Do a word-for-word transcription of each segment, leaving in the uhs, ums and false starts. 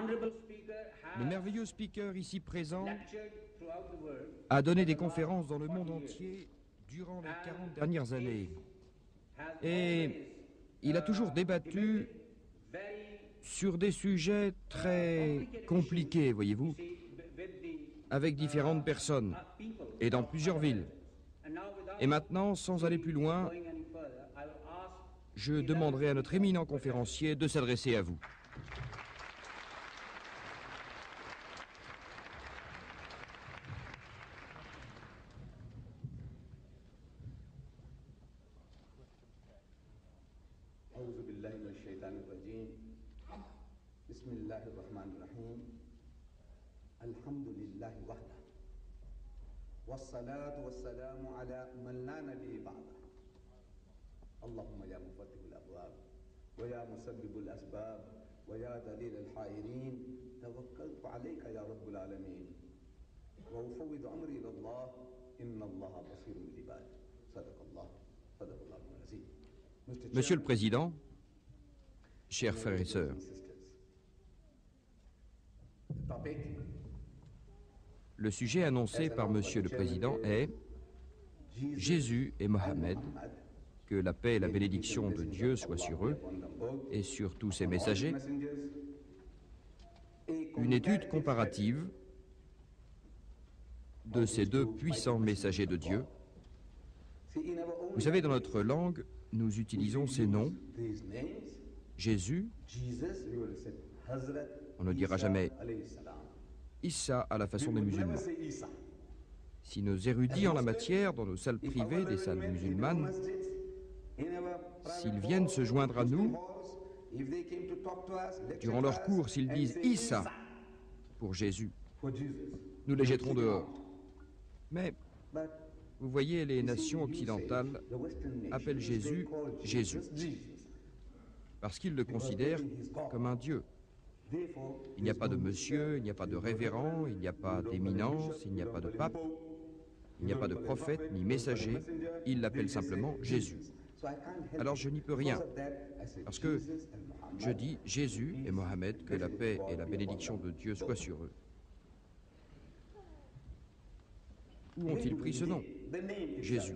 Le merveilleux speaker ici présent a donné des conférences dans le monde entier durant les quarante dernières années. Et il a toujours débattu sur des sujets très compliqués, voyez-vous, avec différentes personnes et dans plusieurs villes. Et maintenant, sans aller plus loin, je demanderai à notre éminent conférencier de s'adresser à vous. والصلاة والسلام على من لا نبي بعده اللهم يا مفتح الأبواب ويا مسبب الأسباب ويا دليل الحائرين توكلت عليك يا رب العالمين وأفوض أمري إلى الله إن الله بصير بالعباد صدق الله صدق الله العظيم. Monsieur le Président, chers frères et sœurs, le sujet annoncé par Monsieur le Président est Jésus et Mohammed, que la paix et la bénédiction de Dieu soient sur eux et sur tous ses messagers. Une étude comparative de ces deux puissants messagers de Dieu. Vous savez, dans notre langue, nous utilisons ces noms. Jésus, on ne dira jamais Issa à la façon des musulmans. Si nos érudits en la matière, dans nos salles privées des salles musulmanes, s'ils viennent se joindre à nous, durant leur cours, s'ils disent Issa pour Jésus, nous les jetterons dehors. Mais, vous voyez, les nations occidentales appellent Jésus Jésus, parce qu'ils le considèrent comme un Dieu. Il n'y a pas de monsieur, il n'y a pas de révérend, il n'y a pas d'éminence, il n'y a pas de pape, il n'y a pas de prophète ni messager, ils l'appellent simplement Jésus. Alors je n'y peux rien, parce que je dis Jésus et Mohammed, que la paix et la bénédiction de Dieu soient sur eux. Où ont-ils pris ce nom? Jésus.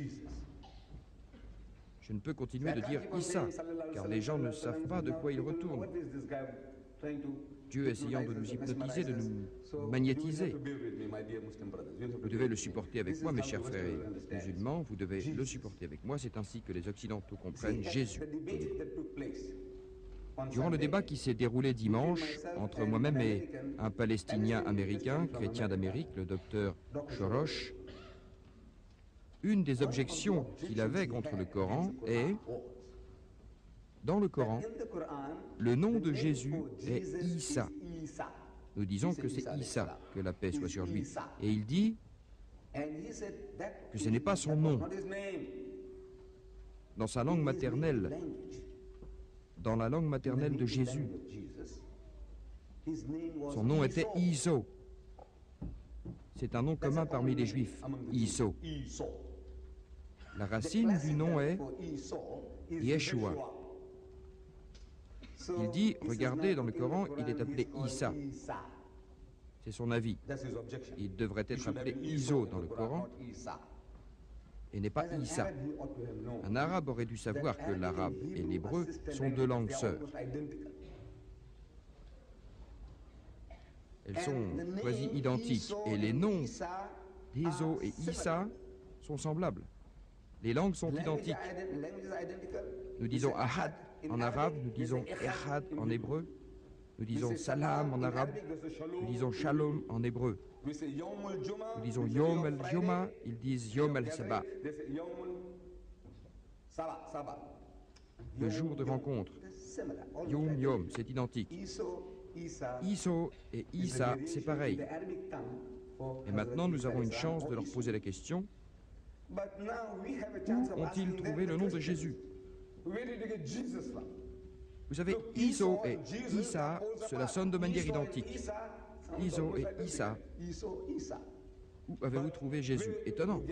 Je ne peux continuer de dire Issa, car les gens ne savent pas de quoi ils retournent. Dieu essayant de nous hypnotiser, de nous magnétiser. Vous devez le supporter avec moi, mes chers frères et musulmans, vous devez le supporter avec moi, c'est ainsi que les Occidentaux comprennent Jésus. Durant le débat qui s'est déroulé dimanche entre moi-même et un Palestinien américain, chrétien d'Amérique, le docteur Shorosh, une des objections qu'il avait contre le Coran est: dans le Coran, le nom de Jésus est Issa. Nous disons que c'est Issa, que la paix soit sur lui. Et il dit que ce n'est pas son nom. Dans sa langue maternelle, dans la langue maternelle de Jésus, son nom était Iso. C'est un nom commun parmi les Juifs, Iso. La racine du nom est Yeshua. Il dit, regardez, dans le Coran, il est appelé Issa. C'est son avis. Il devrait être appelé Iso dans le Coran et n'est pas Issa. Un arabe aurait dû savoir que l'arabe et l'hébreu sont deux langues sœurs. Elles sont quasi identiques et les noms d'Iso et Issa sont semblables. Les langues sont identiques. Nous disons Ahad en arabe, nous disons Echad en hébreu, nous disons Salam en arabe, nous disons Shalom en hébreu. Nous disons Yom el-Juma, ils disent Yom el-Saba. Le jour de rencontre, Yom Yom, c'est identique. Iso et Issa, c'est pareil. Et maintenant, nous avons une chance de leur poser la question: où ont-ils trouvé le nom de Jésus? Vous savez, Iso et Issa, cela sonne de manière identique. Iso et Issa. Où avez-vous trouvé Jésus? Étonnant.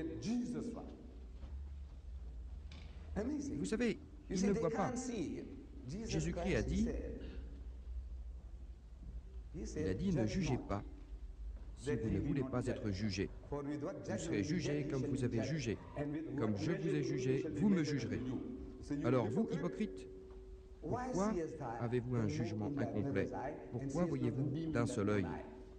Vous savez, ils ne voient pas. Jésus-Christ a dit: Il a dit, ne jugez pas si vous ne voulez pas être jugé. Vous serez jugé comme vous avez jugé. Comme je vous ai jugé, vous me jugerez. Alors vous, hypocrites, pourquoi avez-vous un jugement incomplet? Pourquoi voyez-vous d'un seul œil?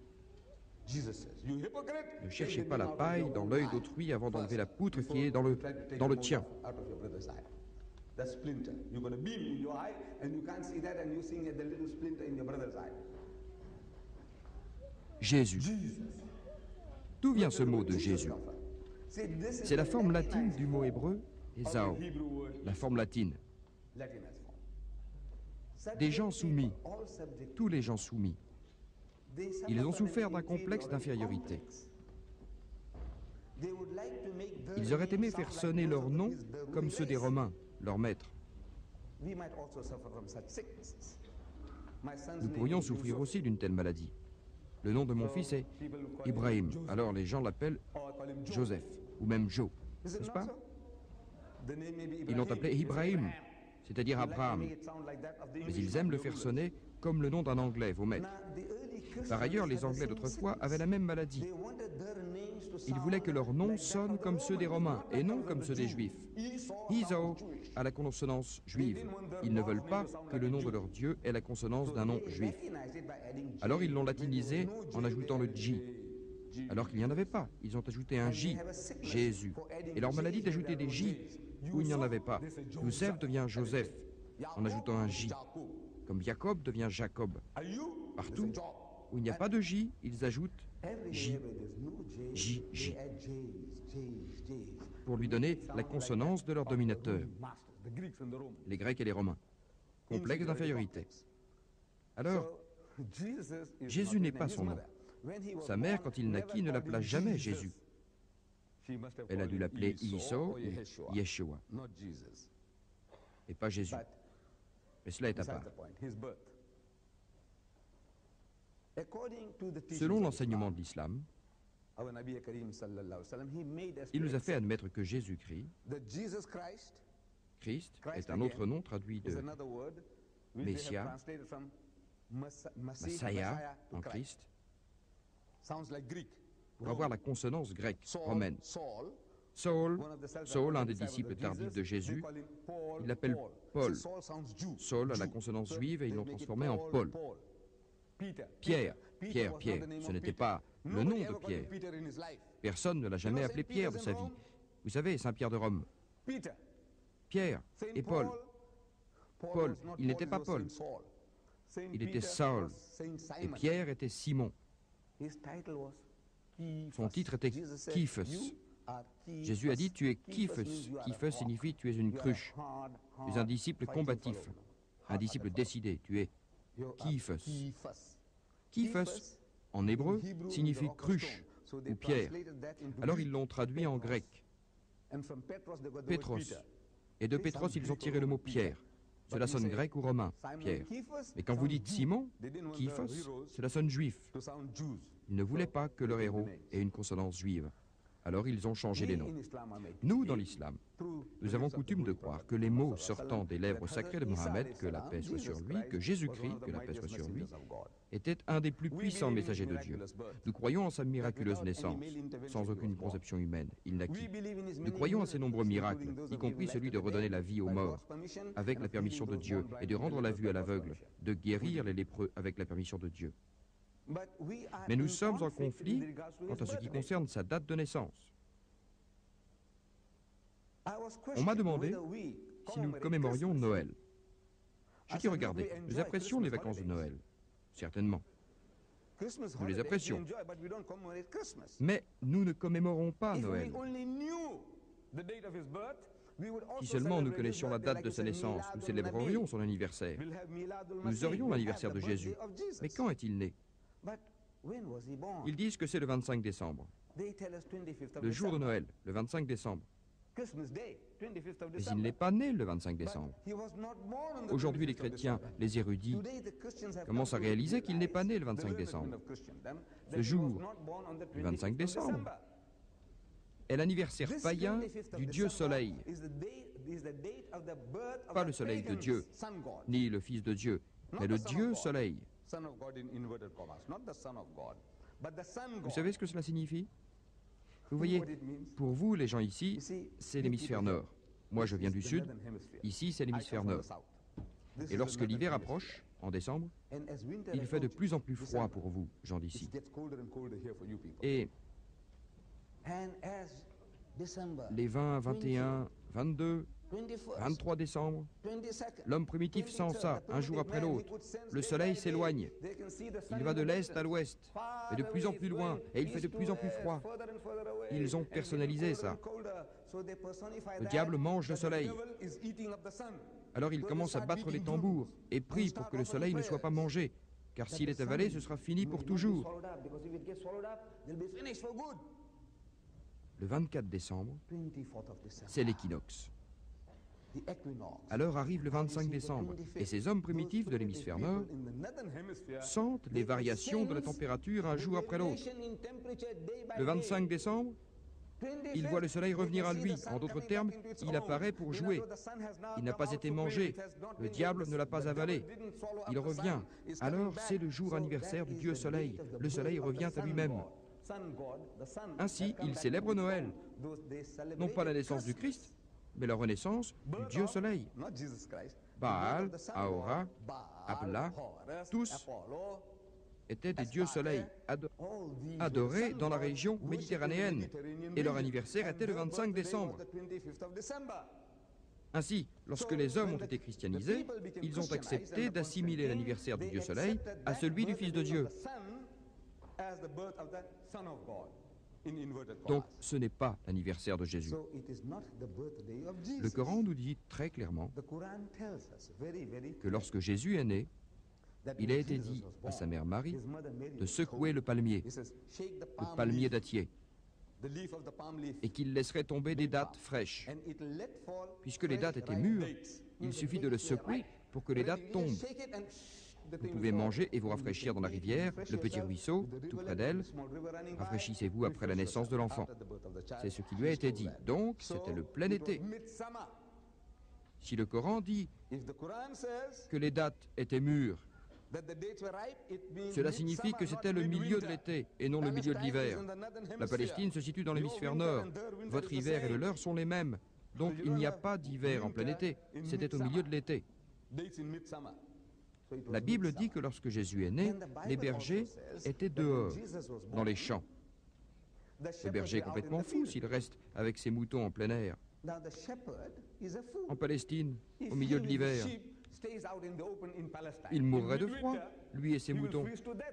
Ne cherchez pas la paille dans l'œil d'autrui avant d'enlever la poutre qui est dans le, dans le tien. Jésus. D'où vient ce mot de Jésus? C'est la forme latine du mot hébreu Esau, la forme latine. Des gens soumis, tous les gens soumis. Ils ont souffert d'un complexe d'infériorité. Ils auraient aimé faire sonner leurs noms comme ceux des Romains, leurs maîtres. Nous pourrions souffrir aussi d'une telle maladie. Le nom de mon fils est Ibrahim, alors les gens l'appellent Joseph, ou même Joe, n'est-ce pas? Ils l'ont appelé Ibrahim, c'est-à-dire Abraham, mais ils aiment le faire sonner comme le nom d'un Anglais, vos maîtres. Par ailleurs, les Anglais d'autrefois avaient la même maladie. Ils voulaient que leurs noms sonnent comme ceux des Romains et non comme ceux des Juifs. Esau a la consonance juive. Ils ne veulent pas que le nom de leur Dieu ait la consonance d'un nom juif. Alors ils l'ont latinisé en ajoutant le J. Alors qu'il n'y en avait pas. Ils ont ajouté un J, Jésus. Et leur maladie d'ajouter des J où il n'y en avait pas. Youssef devient Joseph en ajoutant un J. Comme Jacob devient Jacob. Partout où il n'y a pas de J, ils ajoutent J, J, J, pour lui donner la consonance de leur dominateur, les Grecs et les Romains. Complexe d'infériorité. Alors, Jésus n'est pas son nom. Sa mère, quand il naquit, ne l'appela jamais Jésus. Elle a dû l'appeler Iso ou Yeshua, et pas Jésus. Mais cela est à part. Selon l'enseignement de l'islam, il nous a fait admettre que Jésus-Christ, Christ, est un autre nom traduit de Messia, Messiah en Christ, pour avoir la consonance grecque, romaine. Saul, Saul, un des disciples tardifs de Jésus, il l'appelle Paul. Saul a la consonance juive et ils l'ont transformé en Paul. Pierre, Pierre, Pierre, ce n'était pas le nom de Pierre. Personne ne l'a jamais appelé Pierre de sa vie. Vous savez, Saint-Pierre de Rome. Pierre et Paul. Paul, il n'était pas Paul. Il était Saul. Et Pierre était Simon. Son titre était Képhas. Jésus a dit, tu es Képhas. Képhas signifie tu es une cruche. Tu es un disciple combatif, un disciple décidé. Tu es Képhas. Képhas, en hébreu, signifie cruche ou pierre. Alors ils l'ont traduit en grec. Pétros. Et de Pétros, ils ont tiré le mot pierre. Cela sonne grec ou romain, Pierre. Mais quand vous dites Simon, Képhas, cela sonne juif. Ils ne voulaient pas que leur héros ait une consonance juive. Alors ils ont changé les noms. Nous, dans l'islam, nous avons coutume de croire que les mots sortant des lèvres sacrées de Mohammed, que la paix soit sur lui, que Jésus-Christ, que la paix soit sur lui, était un des plus puissants messagers de Dieu. Nous croyons en sa miraculeuse naissance, sans aucune conception humaine. Il naquit. Nous croyons à ses nombreux miracles, y compris celui de redonner la vie aux morts, avec la permission de Dieu, et de rendre la vue à l'aveugle, de guérir les lépreux avec la permission de Dieu. Mais nous sommes en conflit quant à ce qui concerne sa date de naissance. On m'a demandé si nous commémorions Noël. J'ai dit, regardez, nous apprécions les vacances de Noël, certainement. Nous les apprécions. Mais nous ne commémorons pas Noël. Si seulement nous connaissions la date de sa naissance, nous célébrerions son anniversaire. Nous aurions l'anniversaire de Jésus. Mais quand est-il né? Ils disent que c'est le vingt-cinq décembre. Le jour de Noël, le vingt-cinq décembre. Mais il n'est pas né le vingt-cinq décembre. Aujourd'hui, les chrétiens, les érudits, commencent à réaliser qu'il n'est pas né le vingt-cinq décembre. Ce jour, le vingt-cinq décembre, est l'anniversaire païen du Dieu Soleil. Pas le Soleil de Dieu, ni le Fils de Dieu, mais le Dieu Soleil. Vous savez ce que cela signifie? Vous voyez, pour vous, les gens ici, c'est l'hémisphère nord. Moi, je viens du sud. Ici, c'est l'hémisphère nord. Et lorsque l'hiver approche, en décembre, il fait de plus en plus froid pour vous, gens d'ici. Et les vingt, vingt et un, vingt-deux, vingt-trois décembre, l'homme primitif sent ça, un jour après l'autre. Le soleil s'éloigne. Il va de l'est à l'ouest, et de plus en plus loin, et il fait de plus en plus froid. Ils ont personnalisé ça. Le diable mange le soleil. Alors il commence à battre les tambours et prie pour que le soleil ne soit pas mangé, car s'il est avalé, ce sera fini pour toujours. Le vingt-quatre décembre, c'est l'équinoxe. Alors arrive le vingt-cinq décembre, et ces hommes primitifs de l'hémisphère nord sentent les variations de la température un jour après l'autre. Le vingt-cinq décembre, il voit le soleil revenir à lui. En d'autres termes, il apparaît pour jouer. Il n'a pas été mangé. Le diable ne l'a pas avalé. Il revient. Alors, c'est le jour anniversaire du Dieu Soleil. Le soleil revient à lui-même. Ainsi, ils célèbrent Noël. Non pas la naissance du Christ, mais la renaissance du Dieu Soleil. Baal, Ahura, Abla, tous étaient des dieux soleils adorés dans la région méditerranéenne, et leur anniversaire était le vingt-cinq décembre. Ainsi, lorsque les hommes ont été christianisés, ils ont accepté d'assimiler l'anniversaire du Dieu Soleil à celui du Fils de Dieu. Donc, ce n'est pas l'anniversaire de Jésus. Le Coran nous dit très clairement que lorsque Jésus est né, il a été dit à sa mère Marie de secouer le palmier, le palmier dattier, et qu'il laisserait tomber des dattes fraîches. Puisque les dattes étaient mûres, il suffit de le secouer pour que les dattes tombent. Vous pouvez manger et vous rafraîchir dans la rivière, le petit ruisseau, tout près d'elle. Rafraîchissez-vous après la naissance de l'enfant. C'est ce qui lui a été dit. Donc, c'était le plein été. Si le Coran dit que les dattes étaient mûres, cela signifie que c'était le milieu de l'été et non le milieu de l'hiver. La Palestine se situe dans l'hémisphère nord. Votre hiver et le leur sont les mêmes. Donc il n'y a pas d'hiver en plein été. C'était au milieu de l'été. La Bible dit que lorsque Jésus est né, les bergers étaient dehors, dans les champs. Le berger est complètement fou s'il reste avec ses moutons en plein air. En Palestine, au milieu de l'hiver, il mourrait de froid, lui et ses moutons.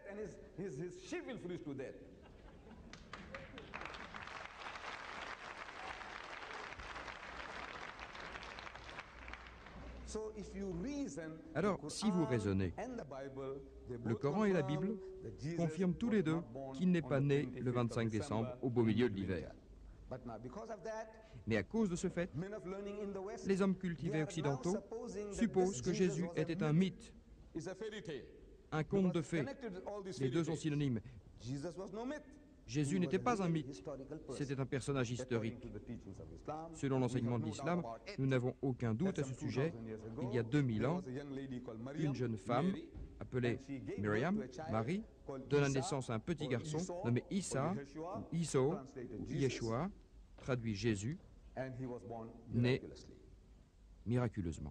Alors, si vous raisonnez, le Coran et la Bible confirment tous les deux qu'il n'est pas né le vingt-cinq décembre au beau milieu de l'hiver. Mais à cause de ce fait, les hommes cultivés occidentaux supposent que Jésus était un mythe, un conte de fées. Les deux sont synonymes. Jésus n'était pas un mythe, c'était un personnage historique. Selon l'enseignement de l'islam, nous n'avons aucun doute à ce sujet. Il y a deux mille ans, une jeune femme, appelée Myriam, Marie, donne naissance à un petit garçon nommé Issa, ou Iso, ou Yeshua, traduit Jésus, né miraculeusement.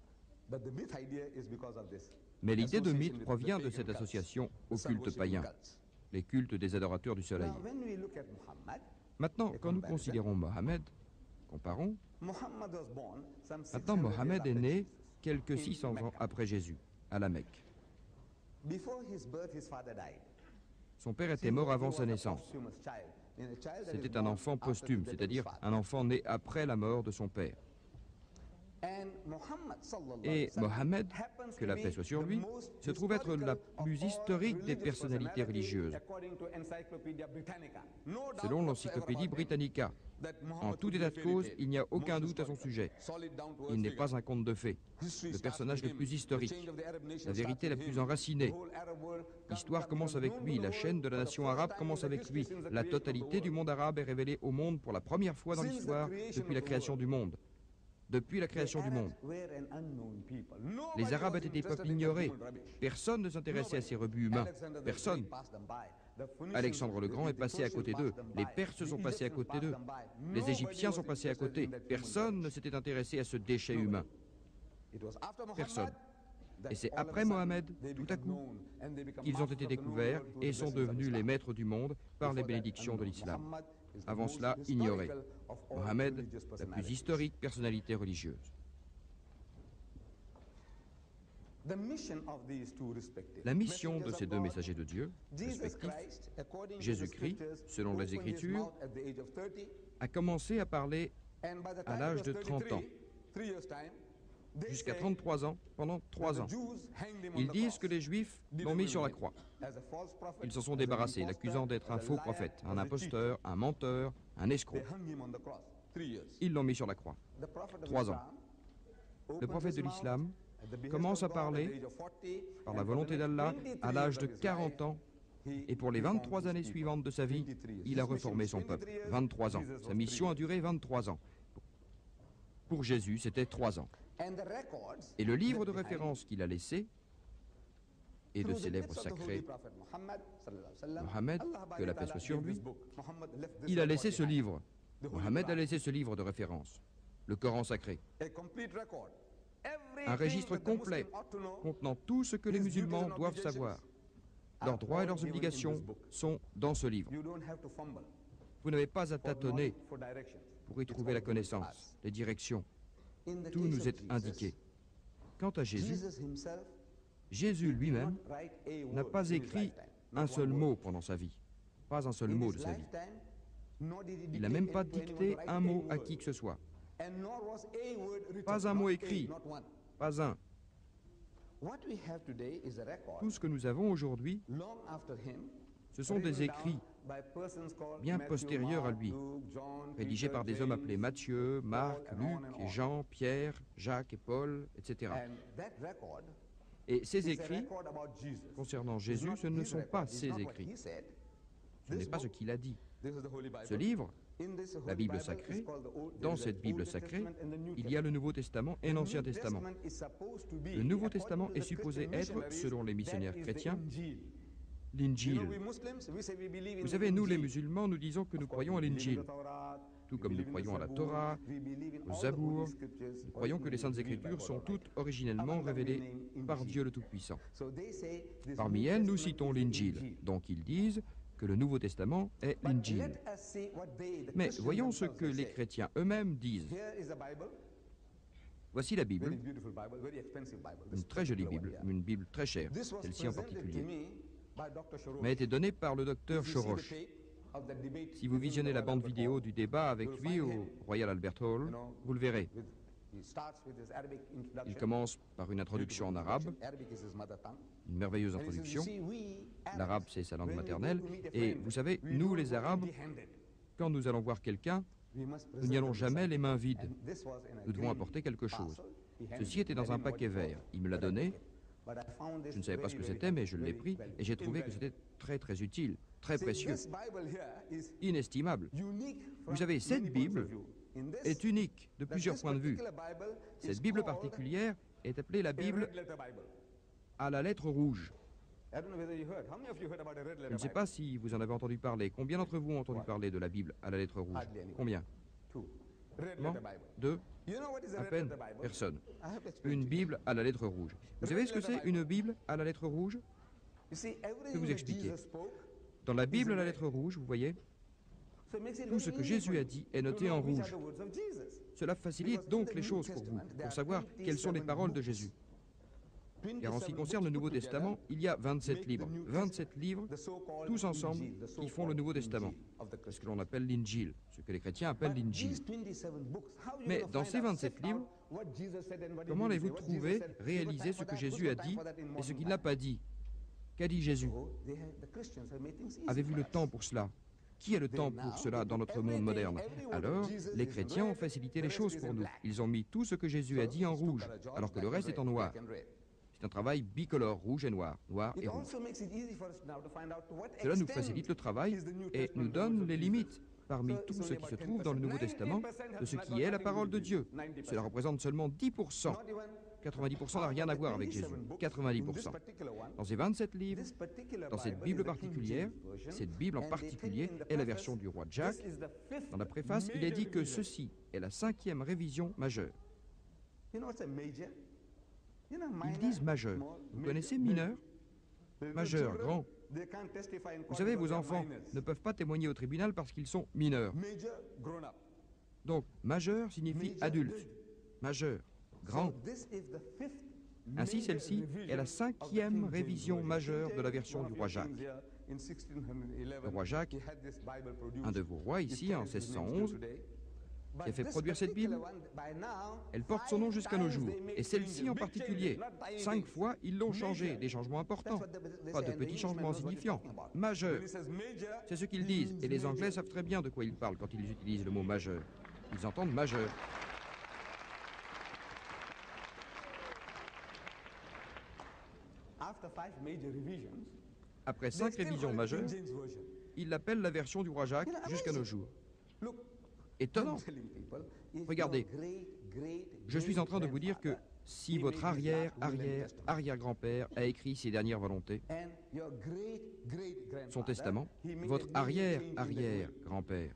Mais l'idée de mythe provient de cette association au culte païen, les cultes des adorateurs du soleil. Maintenant, quand nous considérons Mohammed, comparons, maintenant Mohammed est né quelques six cents ans après Jésus, à la Mecque. Son père était mort avant sa naissance. C'était un enfant posthume, c'est-à-dire un enfant né après la mort de son père. Et Mohammed, que la paix soit sur lui, se trouve être la plus historique des personnalités religieuses. Selon l'encyclopédie Britannica, en tout état de cause, il n'y a aucun doute à son sujet. Il n'est pas un conte de fées, le personnage le plus historique, la vérité la plus enracinée. L'histoire commence avec lui, la chaîne de la nation arabe commence avec lui. La totalité du monde arabe est révélée au monde pour la première fois dans l'histoire depuis la création du monde. depuis la création du monde. Les Arabes étaient des peuples ignorés. Personne ne s'intéressait à ces rebuts humains. Personne. Alexandre le Grand est passé à côté d'eux. Les Perses sont passés à côté d'eux. Les Égyptiens sont passés à côté. Personne ne s'était intéressé à ce déchet humain. Personne. Et c'est après Mohammed, tout à coup, qu'ils ont été découverts et sont devenus les maîtres du monde par les bénédictions de l'islam. Avant cela, ignorés. Mohammed, la plus historique personnalité religieuse. La mission de ces deux messagers de Dieu, respectifs, Jésus-Christ, selon les Écritures, a commencé à parler à l'âge de trente ans. Jusqu'à trente-trois ans, pendant trois ans. Ils disent que les Juifs l'ont mis sur la croix. Ils s'en sont débarrassés, l'accusant d'être un faux prophète, un imposteur, un menteur, un escroc. Ils l'ont mis sur la croix. Trois ans. Le prophète de l'islam commence à parler, par la volonté d'Allah, à l'âge de quarante ans, et pour les vingt-trois années suivantes de sa vie, il a reformé son peuple. vingt-trois ans. Sa mission a duré vingt-trois ans. Pour Jésus, c'était trois ans. Et le livre de référence qu'il a laissé est de ses lèvres sacrées. Mohammed, que la paix soit sur lui, il a laissé ce livre. Mohammed a laissé ce livre de référence, le Coran sacré. Un registre complet contenant tout ce que les musulmans doivent savoir. Leurs droits et leurs obligations sont dans ce livre. Vous n'avez pas à tâtonner pour y trouver la connaissance, les directions. Tout nous est indiqué. Quant à Jésus, Jésus lui-même n'a pas écrit un seul mot pendant sa vie. Pas un seul mot de sa vie. Il n'a même pas dicté un mot à qui que ce soit. Pas un mot écrit. Pas un. Tout ce que nous avons aujourd'hui, ce sont des écrits bien postérieurs à lui, rédigés par des hommes appelés Matthieu, Marc, Luc, et Jean, Pierre, Jacques et Paul, et cetera. Et ces écrits concernant Jésus, ce ne sont pas ces écrits. Ce n'est pas ce qu'il a dit. Ce livre, la Bible sacrée, dans cette Bible sacrée, il y a le Nouveau Testament et l'Ancien Testament. Le Nouveau Testament est supposé être, selon les missionnaires chrétiens, l'Injil. Vous savez, nous les musulmans, nous disons que nous croyons à l'Injil, tout comme nous croyons à la Torah, au Zabour. Nous croyons que les Saintes Écritures sont toutes originellement révélées par Dieu le Tout-Puissant. Parmi elles, nous citons l'Injil. Donc ils disent que le Nouveau Testament est l'Injil. Mais voyons ce que les chrétiens eux-mêmes disent. Voici la Bible, une très jolie Bible, une Bible très chère, celle-ci en particulier, m'a été donnée par le docteur Shorosh. Si vous visionnez la bande vidéo du débat avec lui au Royal Albert Hall, vous le verrez. Il commence par une introduction en arabe, une merveilleuse introduction. L'arabe, c'est sa langue maternelle. Et vous savez, nous les Arabes, quand nous allons voir quelqu'un, nous n'y allons jamais les mains vides. Nous devons apporter quelque chose. Ceci était dans un paquet vert. Il me l'a donné. Je ne savais pas ce que c'était, mais je l'ai pris et j'ai trouvé que c'était très très utile, très précieux, inestimable. Vous savez, cette Bible est unique de plusieurs points de vue. Cette Bible particulière est appelée la Bible à la lettre rouge. Je ne sais pas si vous en avez entendu parler. Combien d'entre vous ont entendu parler de la Bible à la lettre rouge? Combien? Non? Deux? À peine? Personne. Une Bible à la lettre rouge. Vous savez ce que c'est une Bible à la lettre rouge? Je vais vous expliquer. Dans la Bible à la lettre rouge, vous voyez, tout ce que Jésus a dit est noté en rouge. Cela facilite donc les choses pour vous, pour savoir quelles sont les paroles de Jésus. Car en ce qui concerne le Nouveau Testament, il y a vingt-sept livres. vingt-sept livres, tous ensemble, qui font le Nouveau Testament. C'est ce que l'on appelle l'Injil, ce que les chrétiens appellent l'Injil. Mais dans ces vingt-sept livres, comment allez-vous trouver, réaliser ce que Jésus a dit et ce qu'il n'a pas dit? Qu'a dit Jésus? Avez-vous le temps pour cela? Qui a le temps pour cela dans notre monde moderne? Alors, les chrétiens ont facilité les choses pour nous. Ils ont mis tout ce que Jésus a dit en rouge, alors que le reste est en noir. C'est un travail bicolore, rouge et noir, noir et rouge. Cela nous facilite le travail et nous donne les limites parmi tout ce qui se trouve dans le Nouveau Testament de ce qui est la parole de Dieu. Cela représente seulement dix pour cent. quatre-vingt-dix pour cent n'a rien à voir avec Jésus. quatre-vingt-dix pour cent. Dans ces vingt-sept livres, dans cette Bible particulière, cette Bible en particulier est la version du roi Jack. Dans la préface, il est dit que ceci est la cinquième révision majeure. Ils disent majeur. Vous connaissez mineur? Majeur, grand. Vous savez, vos enfants ne peuvent pas témoigner au tribunal parce qu'ils sont mineurs. Donc, majeur signifie adulte. Majeur, grand. Ainsi, celle-ci est la cinquième révision majeure de la version du roi Jacques. Le roi Jacques, un de vos rois ici, en seize cent onze, qui a fait produire cette Bible, elle porte son nom jusqu'à nos jours. Et celle-ci en particulier, cinq fois, ils l'ont changée, des changements importants. Pas de petits changements insignifiants, majeurs. C'est ce qu'ils disent, et les Anglais savent très bien de quoi ils parlent quand ils utilisent le mot majeur. Ils entendent majeur. Après cinq révisions majeures, ils l'appellent la version du roi Jacques jusqu'à nos jours. Étonnant. Regardez, je suis en train de vous dire que si votre arrière, arrière, arrière-grand-père a écrit ses dernières volontés, son testament, votre arrière, arrière-grand-père,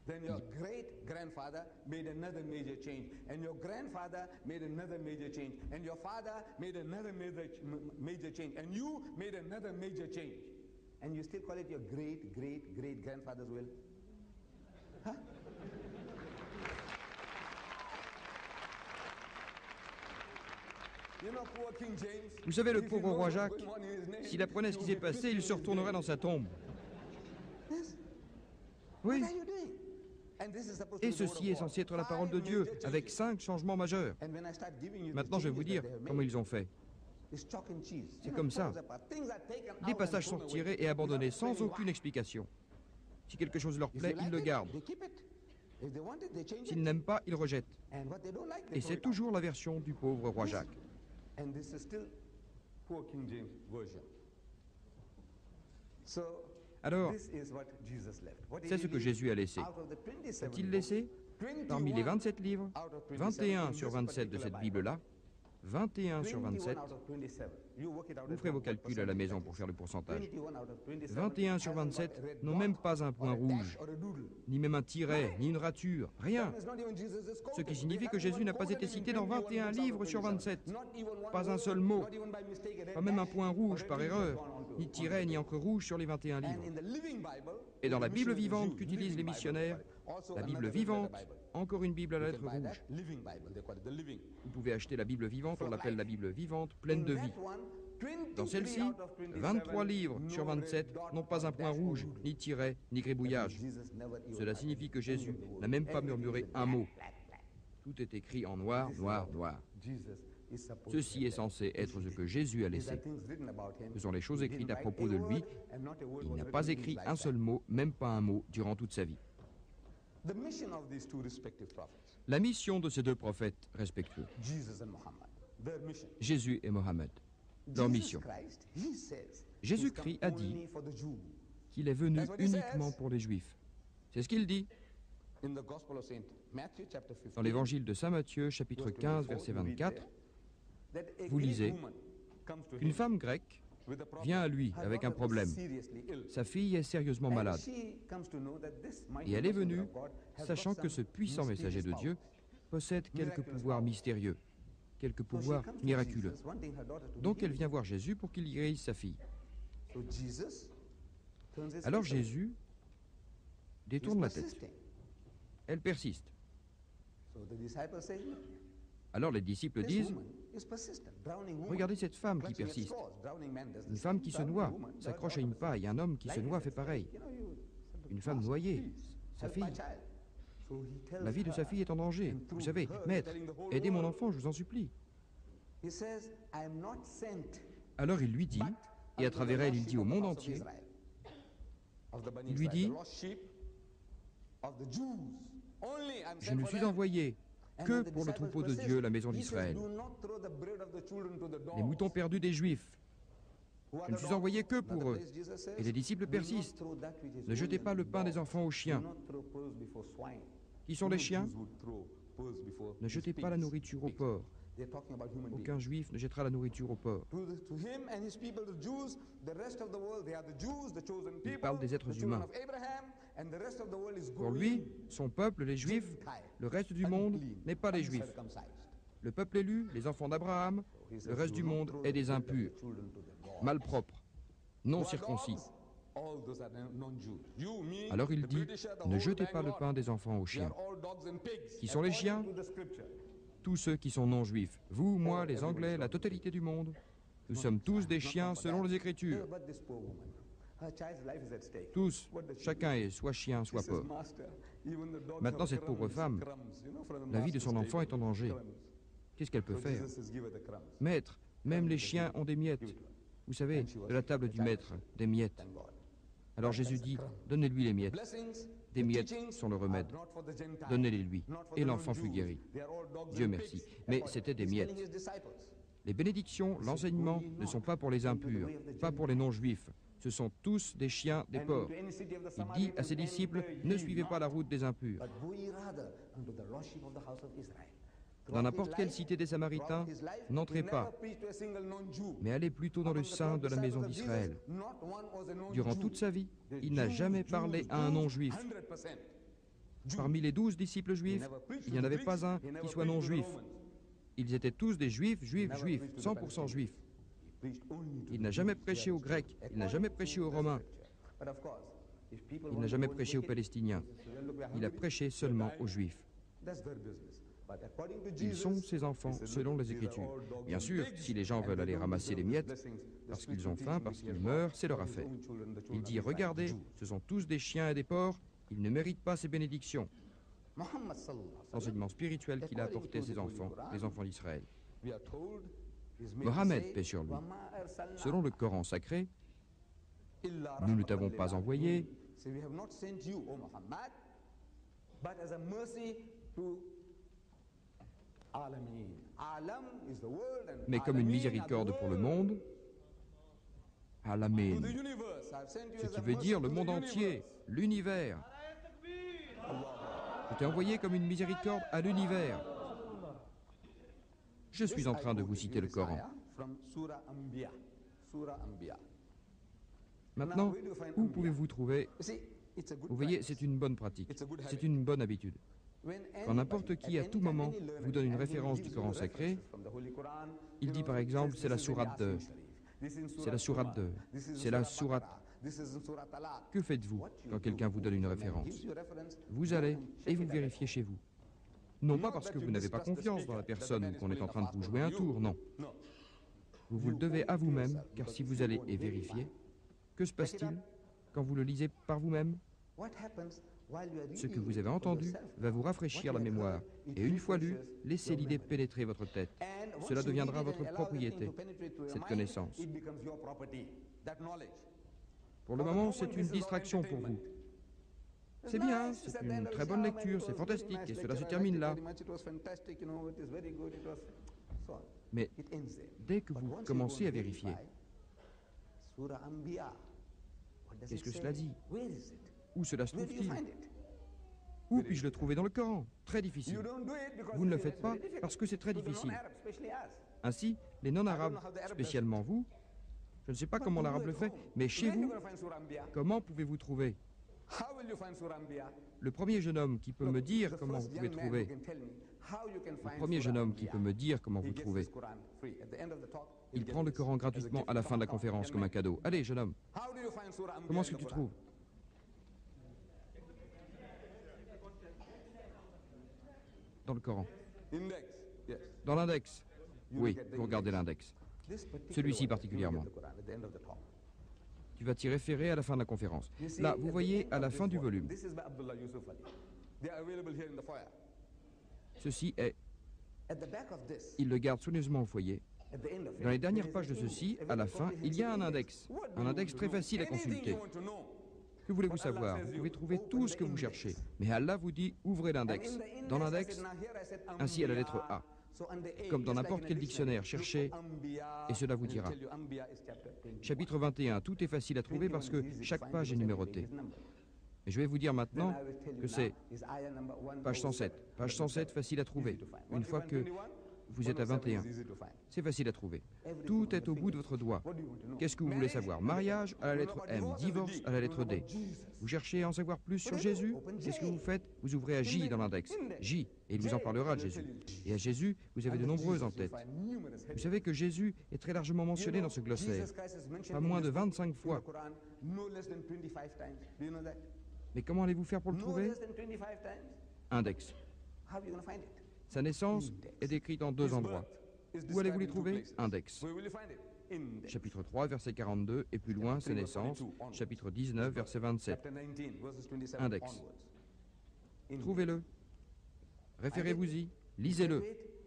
and you still call it your great, great, great grandfather's will? Huh? Vous savez, le pauvre roi Jacques, s'il apprenait ce qui s'est passé, il se retournerait dans sa tombe. Oui. Et ceci est censé être la parole de Dieu, avec cinq changements majeurs. Maintenant, je vais vous dire comment ils ont fait. C'est comme ça. Des passages sont tirés et abandonnés sans aucune explication. Si quelque chose leur plaît, ils le gardent. S'ils n'aiment pas, ils rejettent. Et c'est toujours la version du pauvre roi Jacques. Alors, c'est ce que Jésus a laissé. A-t-il laissé, parmi les vingt-sept livres, vingt et un sur vingt-sept de cette Bible-là, vingt et un sur vingt-sept, vous ferez vos calculs à la maison pour faire le pourcentage. vingt et un sur vingt-sept n'ont même pas un point rouge, ni même un tiret, ni une rature, rien. Ce qui signifie que Jésus n'a pas été cité dans vingt et un livres sur vingt-sept. Pas un seul mot, pas même un point rouge par erreur, ni tiret, ni encre rouge sur les vingt et un livres. Et dans la Bible vivante qu'utilisent les missionnaires, la Bible vivante, encore une Bible à la lettre rouge. Vous pouvez acheter la Bible vivante, on l'appelle la Bible vivante, pleine de vie. Dans celle-ci, vingt-trois livres sur vingt-sept n'ont pas un point rouge, ni tiret, ni gribouillage. Cela signifie que Jésus n'a même pas murmuré un mot. Tout est écrit en noir, noir, noir. Ceci est censé être ce que Jésus a laissé. Ce sont les choses écrites à propos de lui. Il n'a pas écrit un seul mot, même pas un mot, durant toute sa vie. La mission de ces deux prophètes respectueux, Jésus et Mohammed, leur mission. Jésus-Christ a dit qu'il est venu uniquement pour les Juifs. C'est ce qu'il dit. Dans l'évangile de Saint Matthieu, chapitre quinze, verset vingt-quatre, vous lisez qu'une femme grecque vient à lui avec un problème. Sa fille est sérieusement malade. Et elle est venue, sachant que ce puissant messager de Dieu possède quelques pouvoirs mystérieux, quelques pouvoirs miraculeux. Donc elle vient voir Jésus pour qu'il guérisse sa fille. Alors Jésus détourne la tête. Elle persiste. Alors les disciples disent, regardez cette femme qui persiste. Une femme qui se noie, s'accroche à une paille. Un homme qui se noie fait pareil. Une femme noyée, sa fille. La vie de sa fille est en danger. Vous savez, maître, aidez mon enfant, je vous en supplie. Alors il lui dit, et à travers elle, il dit au monde entier, il lui dit, je ne suis envoyé que pour le troupeau de Dieu, la maison d'Israël. Les moutons perdus des Juifs. Je ne suis envoyé que pour eux. Et les disciples persistent. Ne jetez pas le pain des enfants aux chiens. Qui sont les chiens? Ne jetez pas la nourriture aux porcs. Aucun juif ne jettera la nourriture aux porcs. Il parle des êtres humains. Pour lui, son peuple, les juifs, le reste du monde n'est pas les juifs. Le peuple élu, les enfants d'Abraham, le reste du monde est des impurs, malpropres, non circoncis. Alors il dit, ne jetez pas le pain des enfants aux chiens. Qui sont les chiens? Tous ceux qui sont non-juifs. Vous, moi, les Anglais, la totalité du monde. Nous sommes tous des chiens selon les Écritures. Tous, chacun est soit chien, soit porc. Maintenant, cette pauvre femme, la vie de son enfant est en danger. Qu'est-ce qu'elle peut faire? Maître, même les chiens ont des miettes. Vous savez, de la table du maître, des miettes. Alors Jésus dit, donnez-lui les miettes. Des miettes sont le remède. Donnez-les lui. Et l'enfant fut guéri. Dieu merci. Mais c'était des miettes. Les bénédictions, l'enseignement ne sont pas pour les impurs, pas pour les non-juifs. Ce sont tous des chiens, des porcs. Il dit à ses disciples, ne suivez pas la route des impurs. Dans n'importe quelle cité des Samaritains, n'entrez pas, mais allez plutôt dans le sein de la maison d'Israël. Durant toute sa vie, il n'a jamais parlé à un non-juif. Parmi les douze disciples juifs, il n'y en avait pas un qui soit non-juif. Ils étaient tous des juifs, juifs, juifs, cent pour cent juifs. Il n'a jamais prêché aux Grecs, il n'a jamais prêché aux Romains, il n'a jamais prêché aux Palestiniens. Il a prêché seulement aux Juifs. Ils sont ses enfants selon les Écritures. Bien sûr, si les gens veulent aller ramasser les miettes, parce qu'ils ont faim, parce qu'ils meurent, c'est leur affaire. Il dit, regardez, ce sont tous des chiens et des porcs, ils ne méritent pas ces bénédictions. L'enseignement spirituel qu'il a apporté à ses enfants, les enfants d'Israël. Mohammed, paix sur lui. Selon le Coran sacré, nous ne t'avons pas envoyé mais comme une miséricorde pour le monde, Alamin, ce qui veut dire le monde entier, l'univers. Je t'ai envoyé comme une miséricorde à l'univers. Je suis en train de vous citer le Coran. Maintenant, où pouvez-vous trouver... Vous voyez, c'est une bonne pratique, c'est une bonne habitude. Quand n'importe qui, à tout moment, vous donne une référence du Coran sacré, il dit par exemple, c'est la sourate de... C'est la sourate de... C'est la sourate... Que faites-vous quand quelqu'un vous donne une référence? Vous allez et vous vérifiez chez vous. Non pas parce que vous n'avez pas confiance dans la personne ou qu'on est en train de vous jouer un tour, non. Vous vous le devez à vous-même, car si vous allez et vérifiez, que se passe-t-il quand vous le lisez par vous-même? Ce que vous avez entendu va vous rafraîchir la mémoire, et une fois lu, laissez l'idée pénétrer votre tête. Cela deviendra votre propriété, cette connaissance. Pour le moment, c'est une distraction pour vous. C'est bien, c'est une très bonne lecture, c'est fantastique, et cela se termine là. Mais dès que vous commencez à vérifier, qu'est-ce que cela dit? Où cela se trouve-t-il? Où puis-je le trouver dans le Coran? Très difficile. Vous ne le faites pas parce que c'est très difficile. Ainsi, les non-arabes, spécialement vous, je ne sais pas comment l'arabe le fait, mais chez vous, comment pouvez-vous trouver? Le premier jeune homme qui peut me dire comment vous pouvez trouver, le premier jeune homme qui peut me dire comment vous trouvez, il prend le Coran gratuitement à la fin de la conférence comme un cadeau. Allez, jeune homme, comment est-ce que tu trouves? Dans le Coran. Dans l'index. Oui, vous regardez l'index. Celui-ci particulièrement. Tu vas t'y référer à la fin de la conférence. Là, vous voyez, à la fin du volume. Ceci est... Il le garde soigneusement au foyer. Dans les dernières pages de ceci, à la fin, il y a un index. Un index très facile à consulter. Que voulez-vous savoir? Vous pouvez trouver tout ce que vous cherchez. Mais Allah vous dit, ouvrez l'index. Dans l'index, ainsi à la lettre A. Comme dans n'importe quel dictionnaire, cherchez et cela vous dira. Chapitre vingt et un, tout est facile à trouver parce que chaque page est numérotée. Et je vais vous dire maintenant que c'est page cent sept. Page cent sept, facile à trouver. Une fois que vous êtes à vingt et un, c'est facile à trouver. Tout est au bout de votre doigt. Qu'est-ce que vous voulez savoir? Mariage à la lettre M, divorce à la lettre D. Vous cherchez à en savoir plus sur Jésus? Qu'est-ce que vous faites? Vous ouvrez à J dans l'index. J, et il vous en parlera de Jésus. Et à Jésus, vous avez de nombreuses en tête. Vous savez que Jésus est très largement mentionné dans ce glossaire. Pas moins de vingt-cinq fois. Mais comment allez-vous faire pour le trouver? Index. Sa naissance est décrite en deux endroits. Où allez-vous les trouver? Index. Chapitre trois, verset quarante-deux, et plus loin, sa naissance. Chapitre dix-neuf, verset vingt-sept. Index. Trouvez-le. Référez-vous-y. Lisez-le.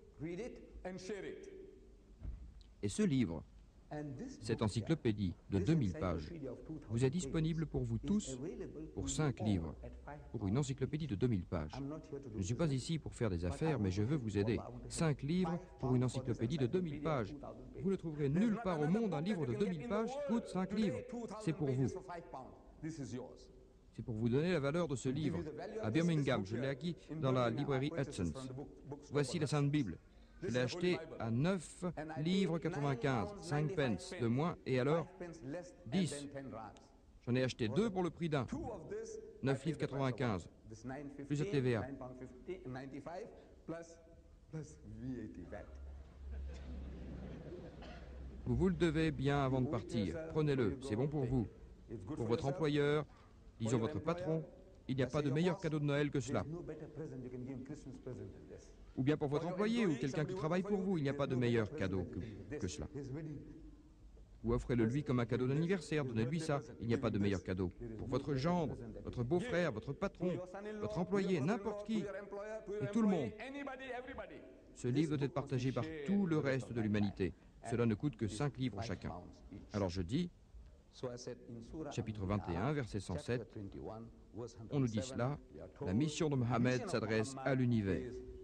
Et ce livre, cette encyclopédie de deux mille pages, vous est disponible pour vous tous pour cinq livres, pour une encyclopédie de deux mille pages. Je ne suis pas ici pour faire des affaires, mais je veux vous aider. cinq livres pour une encyclopédie de deux mille pages. Vous ne trouverez nulle part au monde un livre de deux mille pages qui coûte cinq livres. C'est pour vous. C'est pour vous donner la valeur de ce livre. À Birmingham, je l'ai acquis dans la librairie Hudson's. Voici la Sainte Bible. Je l'ai acheté à neuf livres quatre-vingt-quinze, cinq pence de moins, et alors dix. J'en ai acheté deux pour le prix d'un, neuf livres quatre-vingt-quinze, plus la T V A. Vous vous le devez bien avant de partir, prenez-le, c'est bon pour vous. Pour votre employeur, disons votre patron, il n'y a pas de meilleur cadeau de Noël que cela. Ou bien pour votre employé ou quelqu'un qui travaille pour vous, il n'y a pas de meilleur cadeau que, que cela. Ou offrez-le lui comme un cadeau d'anniversaire, donnez-lui ça, il n'y a pas de meilleur cadeau. Pour votre gendre, votre beau-frère, votre patron, votre employé, n'importe qui, et tout le monde. Ce livre doit être partagé par tout le reste de l'humanité. Cela ne coûte que cinq livres chacun. Alors je dis, chapitre vingt et un, verset cent sept, on nous dit cela, la mission de Mohammed s'adresse à l'univers.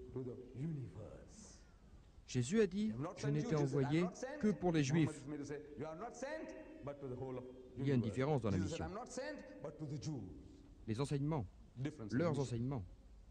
Jésus a dit, je n'étais envoyé que pour les Juifs. Il y a une différence dans la mission. Les enseignements, leurs enseignements.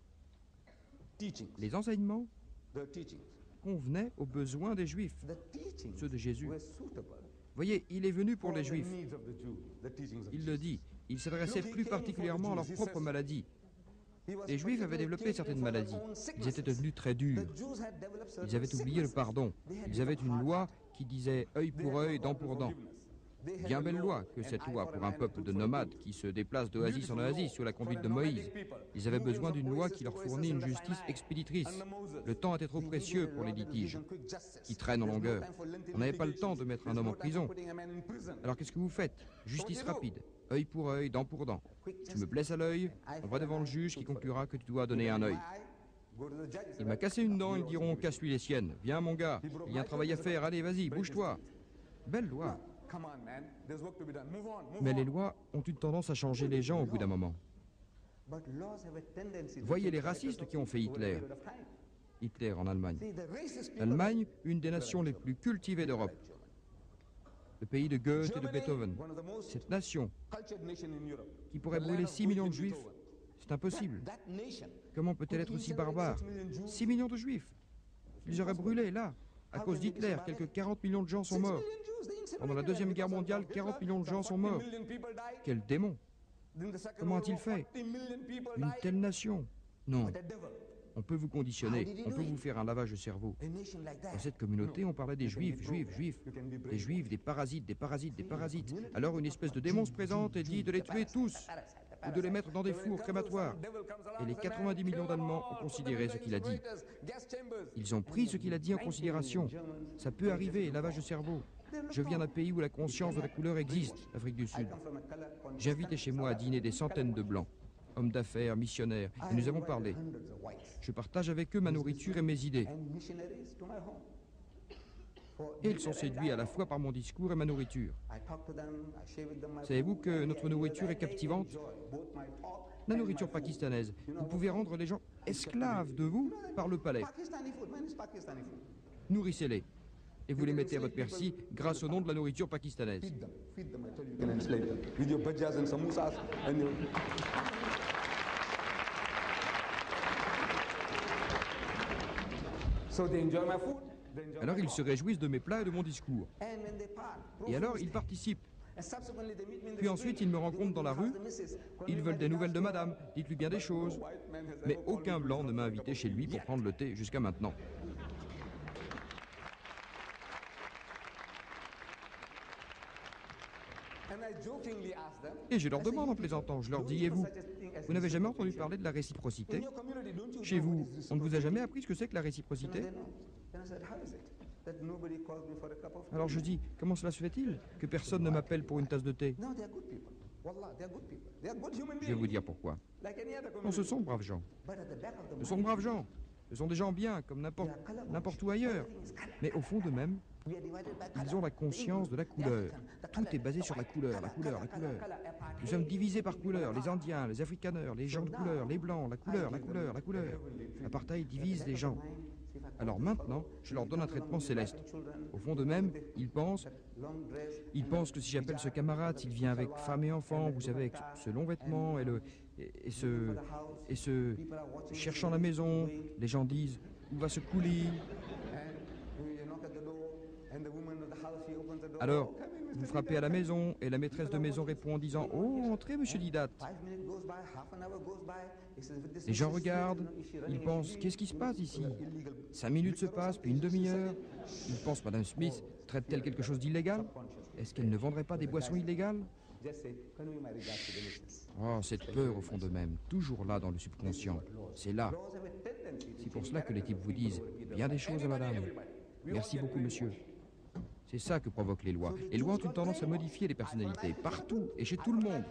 Les enseignements convenaient aux besoins des Juifs, ceux de Jésus. Voyez, il est venu pour les Juifs. Il le dit, il s'adressait plus particulièrement à leur propre maladie. Les Juifs avaient développé certaines maladies. Ils étaient devenus très durs. Ils avaient oublié le pardon. Ils avaient une loi qui disait œil pour œil, dent pour dent. Bien belle loi que cette loi pour un peuple de nomades qui se déplace d'oasis en oasis sous la conduite de Moïse. Ils avaient besoin d'une loi qui leur fournit une justice expéditrice. Le temps était trop précieux pour les litiges qui traînent en longueur. On n'avait pas le temps de mettre un homme en prison. Alors qu'est-ce que vous faites? Justice rapide, œil pour œil, dent pour dent. Tu me blesses à l'œil, on va devant le juge qui conclura que tu dois donner un œil. Il m'a cassé une dent, ils diront casse-lui les siennes. Viens mon gars, il y a un travail à faire, allez vas-y, bouge-toi. Belle loi. Mais les lois ont une tendance à changer les gens au bout d'un moment. Voyez les racistes qui ont fait Hitler. Hitler en Allemagne. L'Allemagne, une des nations les plus cultivées d'Europe. Le pays de Goethe et de Beethoven. Cette nation qui pourrait brûler six millions de juifs, c'est impossible. Comment peut-elle être aussi barbare? six millions de juifs. Ils auraient brûlé là. À cause d'Hitler, quelques quarante millions de gens sont morts. Pendant la Deuxième Guerre mondiale, quarante millions de gens sont morts. Quel démon! Comment a-t-il fait? Une telle nation? Non. On peut vous conditionner, on peut vous faire un lavage de cerveau. Dans cette communauté, on parlait des juifs, juifs, juifs. Des juifs, des parasites, des parasites, des parasites. Alors une espèce de démon se présente et dit de les tuer tous, ou de les mettre dans des fours crématoires. Et les quatre-vingt-dix millions d'Allemands ont considéré ce qu'il a dit. Ils ont pris ce qu'il a dit en considération. Ça peut arriver, lavage de cerveau. Je viens d'un pays où la conscience de la couleur existe, l'Afrique du Sud. J'ai invité chez moi à dîner des centaines de Blancs, hommes d'affaires, missionnaires, et nous avons parlé. Je partage avec eux ma nourriture et mes idées. Et ils sont séduits à la fois par mon discours et ma nourriture. Savez-vous que notre nourriture est captivante? La nourriture pakistanaise. Vous pouvez rendre les gens esclaves de vous par le palais. Nourrissez-les. Et vous les mettez à votre merci grâce au nom de la nourriture pakistanaise. Alors ils se réjouissent de mes plats et de mon discours. Et alors ils participent. Puis ensuite ils me rencontrent dans la rue. Ils veulent des nouvelles de madame. Dites-lui bien des choses. Mais aucun blanc ne m'a invité chez lui pour prendre le thé jusqu'à maintenant. Et je leur demande en plaisantant, je leur dis, et vous, vous n'avez jamais entendu parler de la réciprocité? Chez vous, on ne vous a jamais appris ce que c'est que la réciprocité? Alors je dis, comment cela se fait-il que personne ne m'appelle pour une tasse de thé? Je vais vous dire pourquoi. Non, ce sont de braves gens. Ce sont de braves gens. Ce sont des gens bien, comme n'importe n'importe où ailleurs. Mais au fond d'eux-mêmes, ils ont la conscience de la couleur. Tout est basé sur la couleur, la couleur, la couleur. Nous sommes divisés par couleur. Les Indiens, les Afrikaners, les gens de couleur, les Blancs, la couleur, la couleur, la couleur. L'apartheid divise les gens. Alors maintenant, je leur donne un traitement céleste. Au fond d'eux-mêmes, ils pensent, ils pensent que si j'appelle ce camarade, s'il vient avec femme et enfant, vous savez, avec ce long vêtement et, le, et, et, ce, et ce cherchant la maison, les gens disent, où va ce coulis? Alors, vous frappez à la maison et la maîtresse de maison répond en disant « Oh, entrez, monsieur Didat ». Les gens regardent, ils pensent « Qu'est-ce qui se passe ici ?» Cinq minutes se passent, puis une demi-heure. Ils pensent « Madame Smith traite-t-elle quelque chose d'illégal? Est-ce qu'elle ne vendrait pas des boissons illégales ?» Oh, cette peur au fond d'eux-mêmes, toujours là dans le subconscient. C'est là. C'est pour cela que les types vous disent « Bien des choses à madame. Merci beaucoup, monsieur. » C'est ça que provoquent les lois. Les lois ont une tendance à modifier les personnalités, partout et chez tout le monde.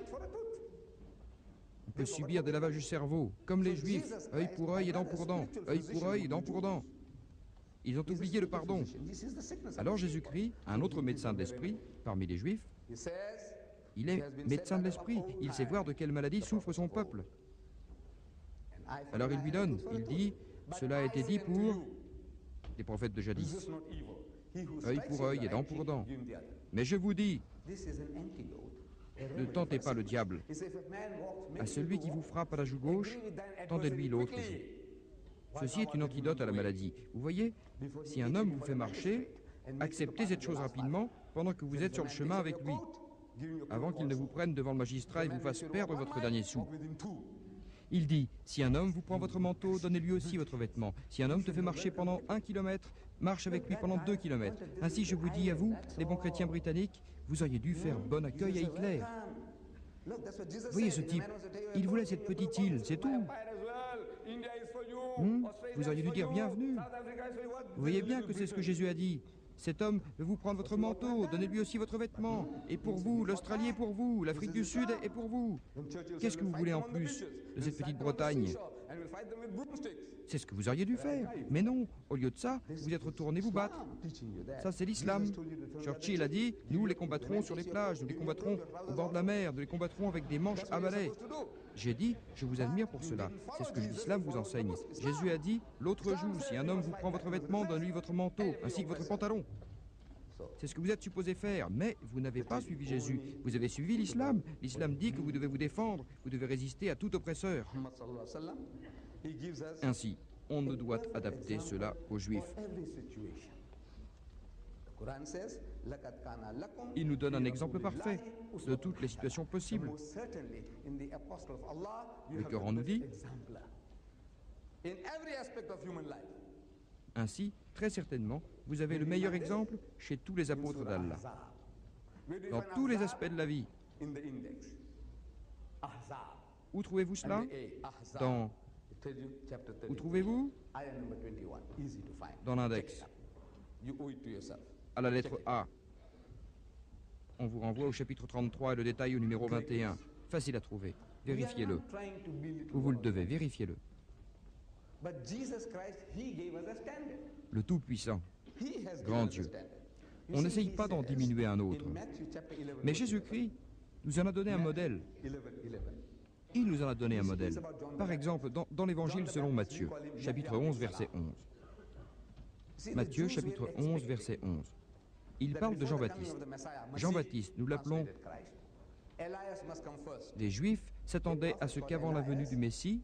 On peut subir des lavages du cerveau, comme les Juifs, œil pour œil et dent pour dent, œil pour œil et dent pour dent. Ils ont oublié le pardon. Alors Jésus-Christ, un autre médecin de l'esprit, parmi les Juifs, il est médecin de l'esprit, il sait voir de quelle maladie souffre son peuple. Alors il lui donne, il dit, cela a été dit pour les prophètes de jadis. Œil pour œil et dent pour dent. Mais je vous dis, ne tentez pas le diable. À celui qui vous frappe à la joue gauche, tendez-lui l'autre joue. Ceci est une antidote à la maladie. Vous voyez, si un homme vous fait marcher, acceptez cette chose rapidement pendant que vous êtes sur le chemin avec lui, avant qu'il ne vous prenne devant le magistrat et vous fasse perdre votre dernier sou. Il dit, si un homme vous prend votre manteau, donnez-lui aussi votre vêtement. Si un homme te fait marcher pendant un kilomètre, marche avec lui pendant deux kilomètres. Ainsi, je vous dis à vous, les bons chrétiens britanniques, vous auriez dû faire bon accueil à Hitler. Voyez ce type, il voulait cette petite île, c'est tout. Hmm, vous auriez dû dire bienvenue. Vous voyez bien que c'est ce que Jésus a dit. Cet homme veut vous prendre votre manteau, donnez-lui aussi votre vêtement. Et pour vous, l'Australie est pour vous, l'Afrique du Sud est pour vous. Qu'est-ce que vous voulez en plus de cette petite Bretagne? C'est ce que vous auriez dû faire. Mais non, au lieu de ça, vous êtes retourné vous battre. Ça, c'est l'islam. Churchill a dit, nous les combattrons sur les plages, nous les combattrons au bord de la mer, nous les combattrons avec des manches à balai. J'ai dit, je vous admire pour cela. C'est ce que l'islam vous enseigne. Jésus a dit, l'autre joue, si un homme vous prend votre vêtement, donne-lui votre manteau, ainsi que votre pantalon. C'est ce que vous êtes supposé faire, mais vous n'avez pas suivi Jésus. Vous avez suivi l'islam. L'islam dit que vous devez vous défendre, vous devez résister à tout oppresseur. Ainsi, on ne doit adapter cela aux Juifs. Il nous donne un exemple parfait de toutes les situations possibles. Le Coran nous dit, ainsi, très certainement, vous avez le meilleur exemple chez tous les apôtres d'Allah. Dans tous les aspects de la vie. Où trouvez-vous cela? Dans... Où trouvez-vous? Dans l'index. À la lettre A. On vous renvoie au chapitre trente-trois et le détail au numéro vingt et un. Facile à trouver. Vérifiez-le. Ou vous le devez, vérifiez-le. Le Tout-Puissant, grand Dieu. On n'essaye pas d'en diminuer un autre. Mais Jésus-Christ nous en a donné un modèle. Il nous en a donné un modèle. Par exemple, dans, dans l'Évangile selon Matthieu, chapitre onze, verset onze. Matthieu, chapitre onze, verset onze. Il parle de Jean-Baptiste. Jean-Baptiste, nous l'appelons. Les Juifs s'attendaient à ce qu'avant la venue du Messie,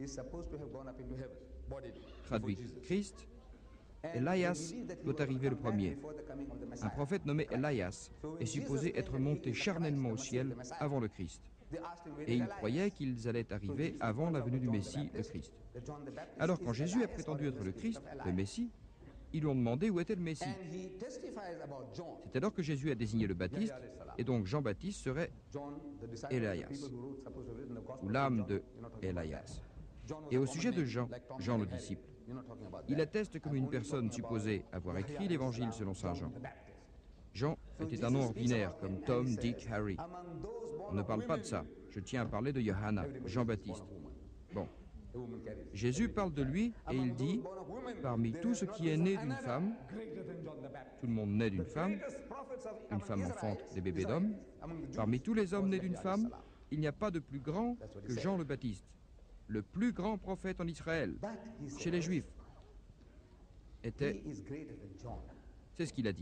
traduit Christ, Elias doit arriver le premier. Un prophète nommé Elias est supposé être monté charnellement au ciel avant le Christ. Et ils croyaient qu'ils allaient arriver avant la venue du Messie, le Christ. Alors quand Jésus a prétendu être le Christ, le Messie, ils lui ont demandé où était le Messie. C'est alors que Jésus a désigné le Baptiste, et donc Jean-Baptiste serait Elias, ou l'âme de Elias. Et au sujet de Jean, Jean le disciple, il atteste comme une personne supposée avoir écrit l'Évangile selon saint Jean. Jean était un nom ordinaire, comme Tom, Dick, Harry. On ne parle pas de ça. Je tiens à parler de Johanna, Jean-Baptiste. Bon. Jésus parle de lui et il dit, parmi tout ce qui est né d'une femme, tout le monde naît d'une femme, une femme enfante des bébés d'hommes, parmi tous les hommes nés d'une femme, il n'y a pas de plus grand que Jean le Baptiste, le plus grand prophète en Israël, chez les Juifs, était... C'est ce qu'il a dit.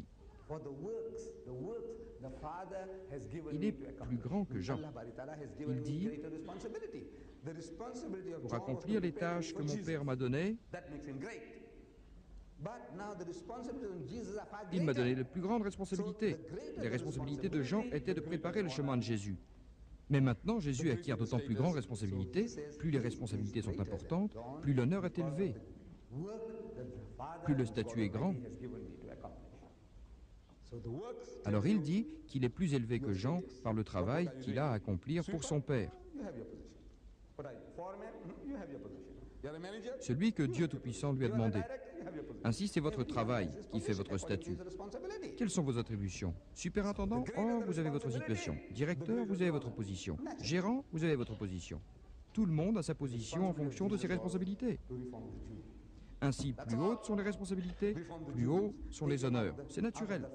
Il est plus grand que Jean. Il dit, pour accomplir les tâches que mon Père m'a données, il m'a donné les plus grandes responsabilités. Les responsabilités de Jean étaient de préparer le chemin de Jésus. Mais maintenant, Jésus acquiert d'autant plus grandes responsabilités, plus les responsabilités sont importantes, plus l'honneur est élevé, plus le statut est grand. Alors il dit qu'il est plus élevé que Jean par le travail qu'il a à accomplir pour son Père. Celui que Dieu Tout-Puissant lui a demandé. Ainsi, c'est votre travail qui fait votre statut. Quelles sont vos attributions? Superintendant, oh, vous avez votre situation. Directeur, vous avez votre position. Gérant, vous avez votre position. Tout le monde a sa position en fonction de ses responsabilités. Ainsi, plus hautes sont les responsabilités, plus hauts sont les honneurs. C'est naturel.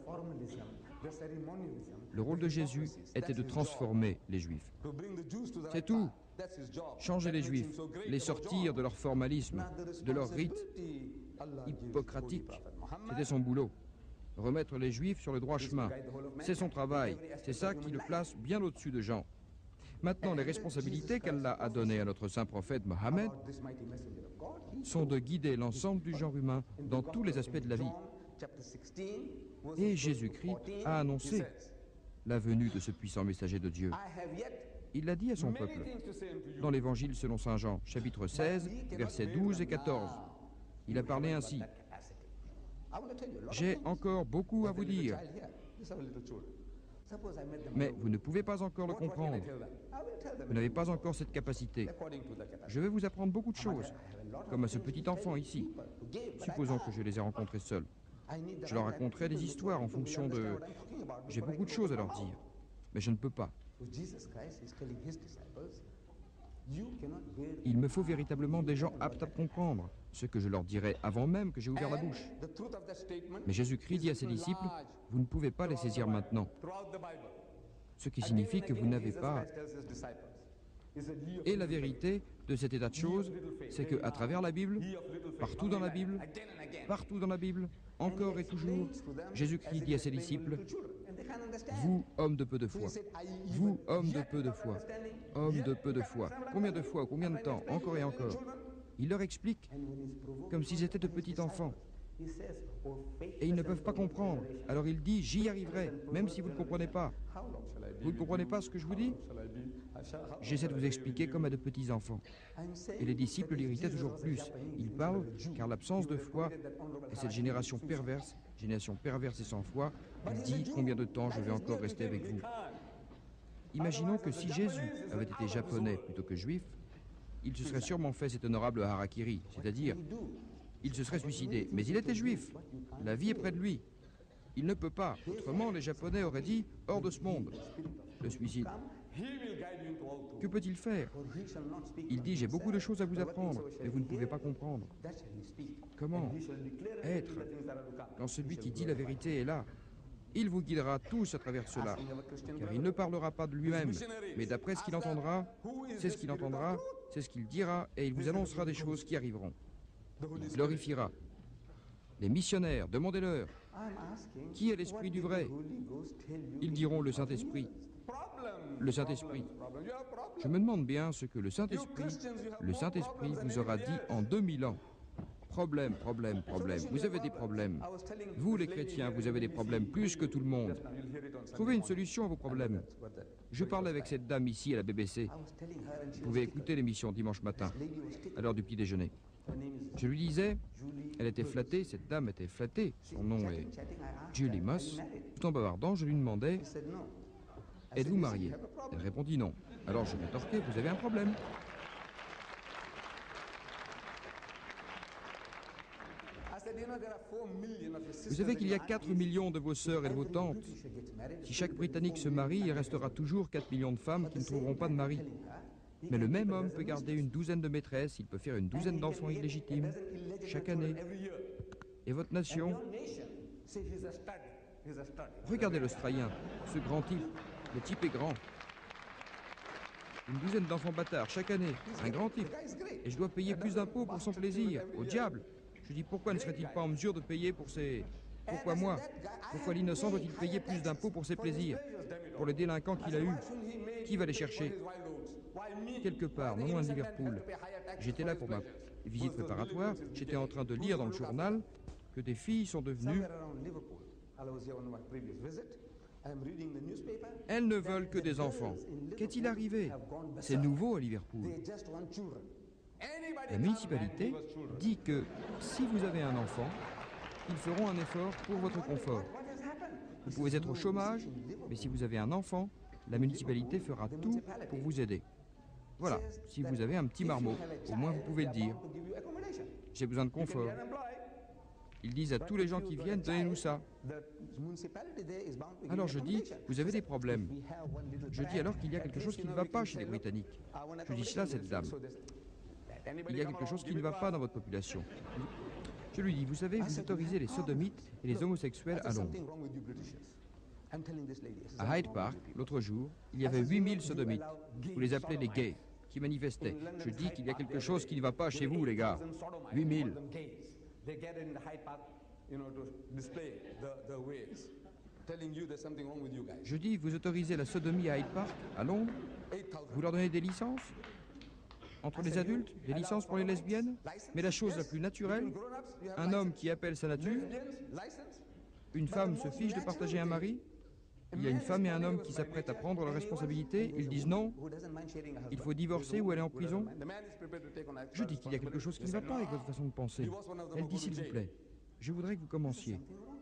Le rôle de Jésus était de transformer les Juifs. C'est tout. Changer les Juifs, les sortir de leur formalisme, de leur rite hippocratique. C'était son boulot. Remettre les Juifs sur le droit chemin. C'est son travail. C'est ça qui le place bien au-dessus de Jean. Maintenant, les responsabilités qu'Allah a données à notre saint prophète Mohammed sont de guider l'ensemble du genre humain dans tous les aspects de la vie. Et Jésus-Christ a annoncé la venue de ce puissant messager de Dieu. Il l'a dit à son peuple, dans l'Évangile selon saint Jean, chapitre seize, versets douze et quatorze. Il a parlé ainsi. J'ai encore beaucoup à vous dire, mais vous ne pouvez pas encore le comprendre. Vous n'avez pas encore cette capacité. Je vais vous apprendre beaucoup de choses, comme à ce petit enfant ici. Supposons que je les ai rencontrés seuls. Je leur raconterai des histoires en fonction de... J'ai beaucoup de choses à leur dire, mais je ne peux pas. Il me faut véritablement des gens aptes à comprendre ce que je leur dirai avant même que j'ai ouvert la bouche. Mais Jésus-Christ dit à ses disciples, vous ne pouvez pas les saisir maintenant. Ce qui signifie que vous n'avez pas... Et la vérité de cet état de choses, c'est qu'à travers la Bible, partout dans la Bible, partout dans la Bible, encore et toujours, Jésus-Christ dit à ses disciples, vous, hommes de peu de foi, vous, hommes de peu de foi, hommes de peu de foi, combien de fois, combien de temps, encore et encore. Il leur explique comme s'ils étaient de petits enfants. Et ils ne peuvent pas comprendre. Alors il dit, j'y arriverai, même si vous ne comprenez pas. Vous ne comprenez pas ce que je vous dis? J'essaie de vous expliquer comme à de petits enfants. Et les disciples l'irritaient toujours plus. Ils parlent car l'absence de foi et cette génération perverse, génération perverse et sans foi, il dit combien de temps je vais encore rester avec vous. Imaginons que si Jésus avait été japonais plutôt que juif, il se serait sûrement fait cet honorable harakiri, c'est-à-dire il se serait suicidé. Mais il était juif. La vie est près de lui. Il ne peut pas. Autrement, les Japonais auraient dit « hors de ce monde ». Le suicide. Que peut-il faire? Il dit « j'ai beaucoup de choses à vous apprendre, mais vous ne pouvez pas comprendre ». Comment être quand celui qui dit la vérité est là? Il vous guidera tous à travers cela, car il ne parlera pas de lui-même, mais d'après ce qu'il entendra, c'est ce qu'il entendra, c'est ce qu'il dira, et il vous annoncera des choses qui arriveront. Il glorifiera. Les missionnaires, demandez-leur, qui est l'Esprit du vrai? Ils diront le Saint-Esprit. Le Saint-Esprit. Je me demande bien ce que le Saint-Esprit, le Saint-Esprit vous aura dit en deux mille ans. Problème, problème, problème. Vous avez des problèmes. Vous, les chrétiens, vous avez des problèmes plus que tout le monde. Trouvez une solution à vos problèmes. Je parlais avec cette dame ici à la B B C. Vous pouvez écouter l'émission dimanche matin, à l'heure du petit déjeuner. Je lui disais, elle était flattée, cette dame était flattée. Son nom est Julie Moss. Tout en bavardant, je lui demandais, êtes-vous marié? Elle répondit non. Alors je rétorquais, vous avez un problème. Vous savez qu'il y a quatre millions de vos sœurs et de vos tantes. Si chaque Britannique se marie, il restera toujours quatre millions de femmes qui ne trouveront pas de mari. Mais le même homme peut garder une douzaine de maîtresses, il peut faire une douzaine d'enfants illégitimes chaque année. Et votre nation? Regardez l'Australien, ce grand type. Le type est grand. Une douzaine d'enfants bâtards chaque année, un grand type. Et je dois payer plus d'impôts pour son plaisir. Au diable! Je dis, pourquoi ne serait-il pas en mesure de payer pour ses... Pourquoi moi? Pourquoi l'innocent doit-il payer plus d'impôts pour ses plaisirs? Pour le délinquant qu'il a eu? Qui va les chercher? Quelque part, non loin de Liverpool. J'étais là pour ma visite préparatoire. J'étais en train de lire dans le journal que des filles sont devenues... Elles ne veulent que des enfants. Qu'est-il arrivé? C'est nouveau à Liverpool. La municipalité dit que si vous avez un enfant, ils feront un effort pour votre confort. Vous pouvez être au chômage, mais si vous avez un enfant, la municipalité fera tout pour vous aider. Voilà, si vous avez un petit marmot, au moins vous pouvez le dire. J'ai besoin de confort. Ils disent à tous les gens qui viennent, donnez-nous ça. Alors je dis, vous avez des problèmes. Je dis alors qu'il y a quelque chose qui ne va pas chez les Britanniques. Je dis cela à cette dame. Il y a quelque chose qui ne va pas dans votre population. Je lui dis, vous savez, vous autorisez les sodomites et les homosexuels à Londres. À Hyde Park, l'autre jour, il y avait huit mille sodomites. Vous les appelez les gays, qui manifestaient. Je dis qu'il y a quelque chose qui ne va pas chez vous, les gars. huit mille. Je dis, vous autorisez la sodomie à Hyde Park, à Londres? Vous leur donnez des licences? Entre les adultes, des licences pour les lesbiennes? Mais la chose la plus naturelle, un homme qui appelle sa nature, une femme se fiche de partager un mari, il y a une femme et un homme qui s'apprêtent à prendre leurs responsabilités, ils disent non, il faut divorcer ou aller en prison. Je dis qu'il y a quelque chose qui ne va pas avec votre façon de penser. Elle dit, s'il vous plaît, je voudrais que vous commenciez.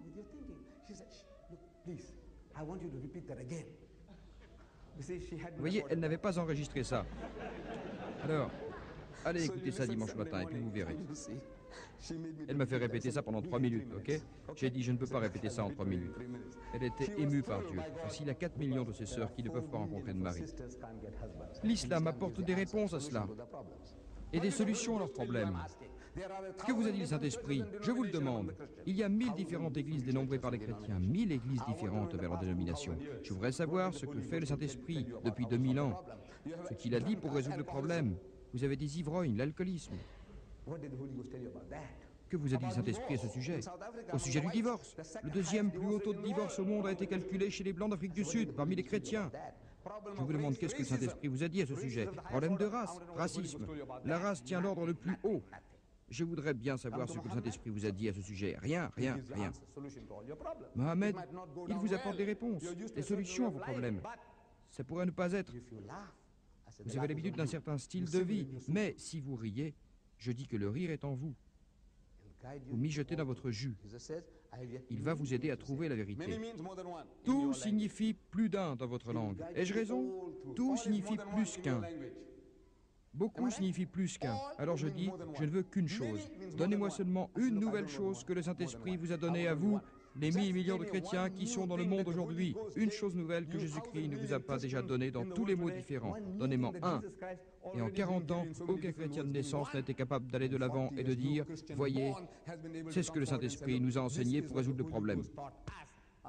Vous voyez, elle n'avait pas enregistré ça. Alors, allez écouter ça dimanche matin et puis vous verrez. Elle m'a fait répéter ça pendant trois minutes, ok? J'ai dit, je ne peux pas répéter ça en trois minutes. Elle était émue par Dieu. S'il y a quatre millions de ses sœurs qui ne peuvent pas rencontrer de mari. L'islam apporte des réponses à cela et des solutions à leurs problèmes. Que vous a dit le Saint-Esprit? Je vous le demande. Il y a mille différentes églises dénombrées par les chrétiens, mille églises différentes vers leur dénomination. Je voudrais savoir ce que fait le Saint-Esprit depuis deux mille ans. Ce qu'il a dit pour résoudre le problème. Vous avez des ivrognes, l'alcoolisme. Que vous a dit le Saint-Esprit à ce sujet? Au sujet du divorce. Le deuxième plus haut taux de divorce au monde a été calculé chez les Blancs d'Afrique du Sud, parmi les chrétiens. Je vous demande qu'est-ce que le Saint-Esprit vous a dit à ce sujet? Problème de race, racisme. La race tient l'ordre le plus haut. Je voudrais bien savoir ce que le Saint-Esprit vous a dit à ce sujet. Rien, rien, rien. Mohamed, il vous apporte des réponses, des solutions à vos problèmes. Ça pourrait ne pas être. Vous avez l'habitude d'un certain style de vie, mais si vous riez, je dis que le rire est en vous. Vous mijotez dans votre jus. Il va vous aider à trouver la vérité. Tout signifie plus d'un dans votre langue. Ai-je raison? Tout signifie plus qu'un. Beaucoup signifie plus qu'un. Alors je dis, je ne veux qu'une chose. Donnez-moi seulement une nouvelle chose que le Saint-Esprit vous a donnée à vous, les mille millions de chrétiens qui sont dans le monde aujourd'hui. Une chose nouvelle que Jésus-Christ ne vous a pas déjà donnée dans tous les mots différents. Donnez-moi un. Et en quarante ans, aucun chrétien de naissance n'a été capable d'aller de l'avant et de dire, voyez, c'est ce que le Saint-Esprit nous a enseigné pour résoudre le problème.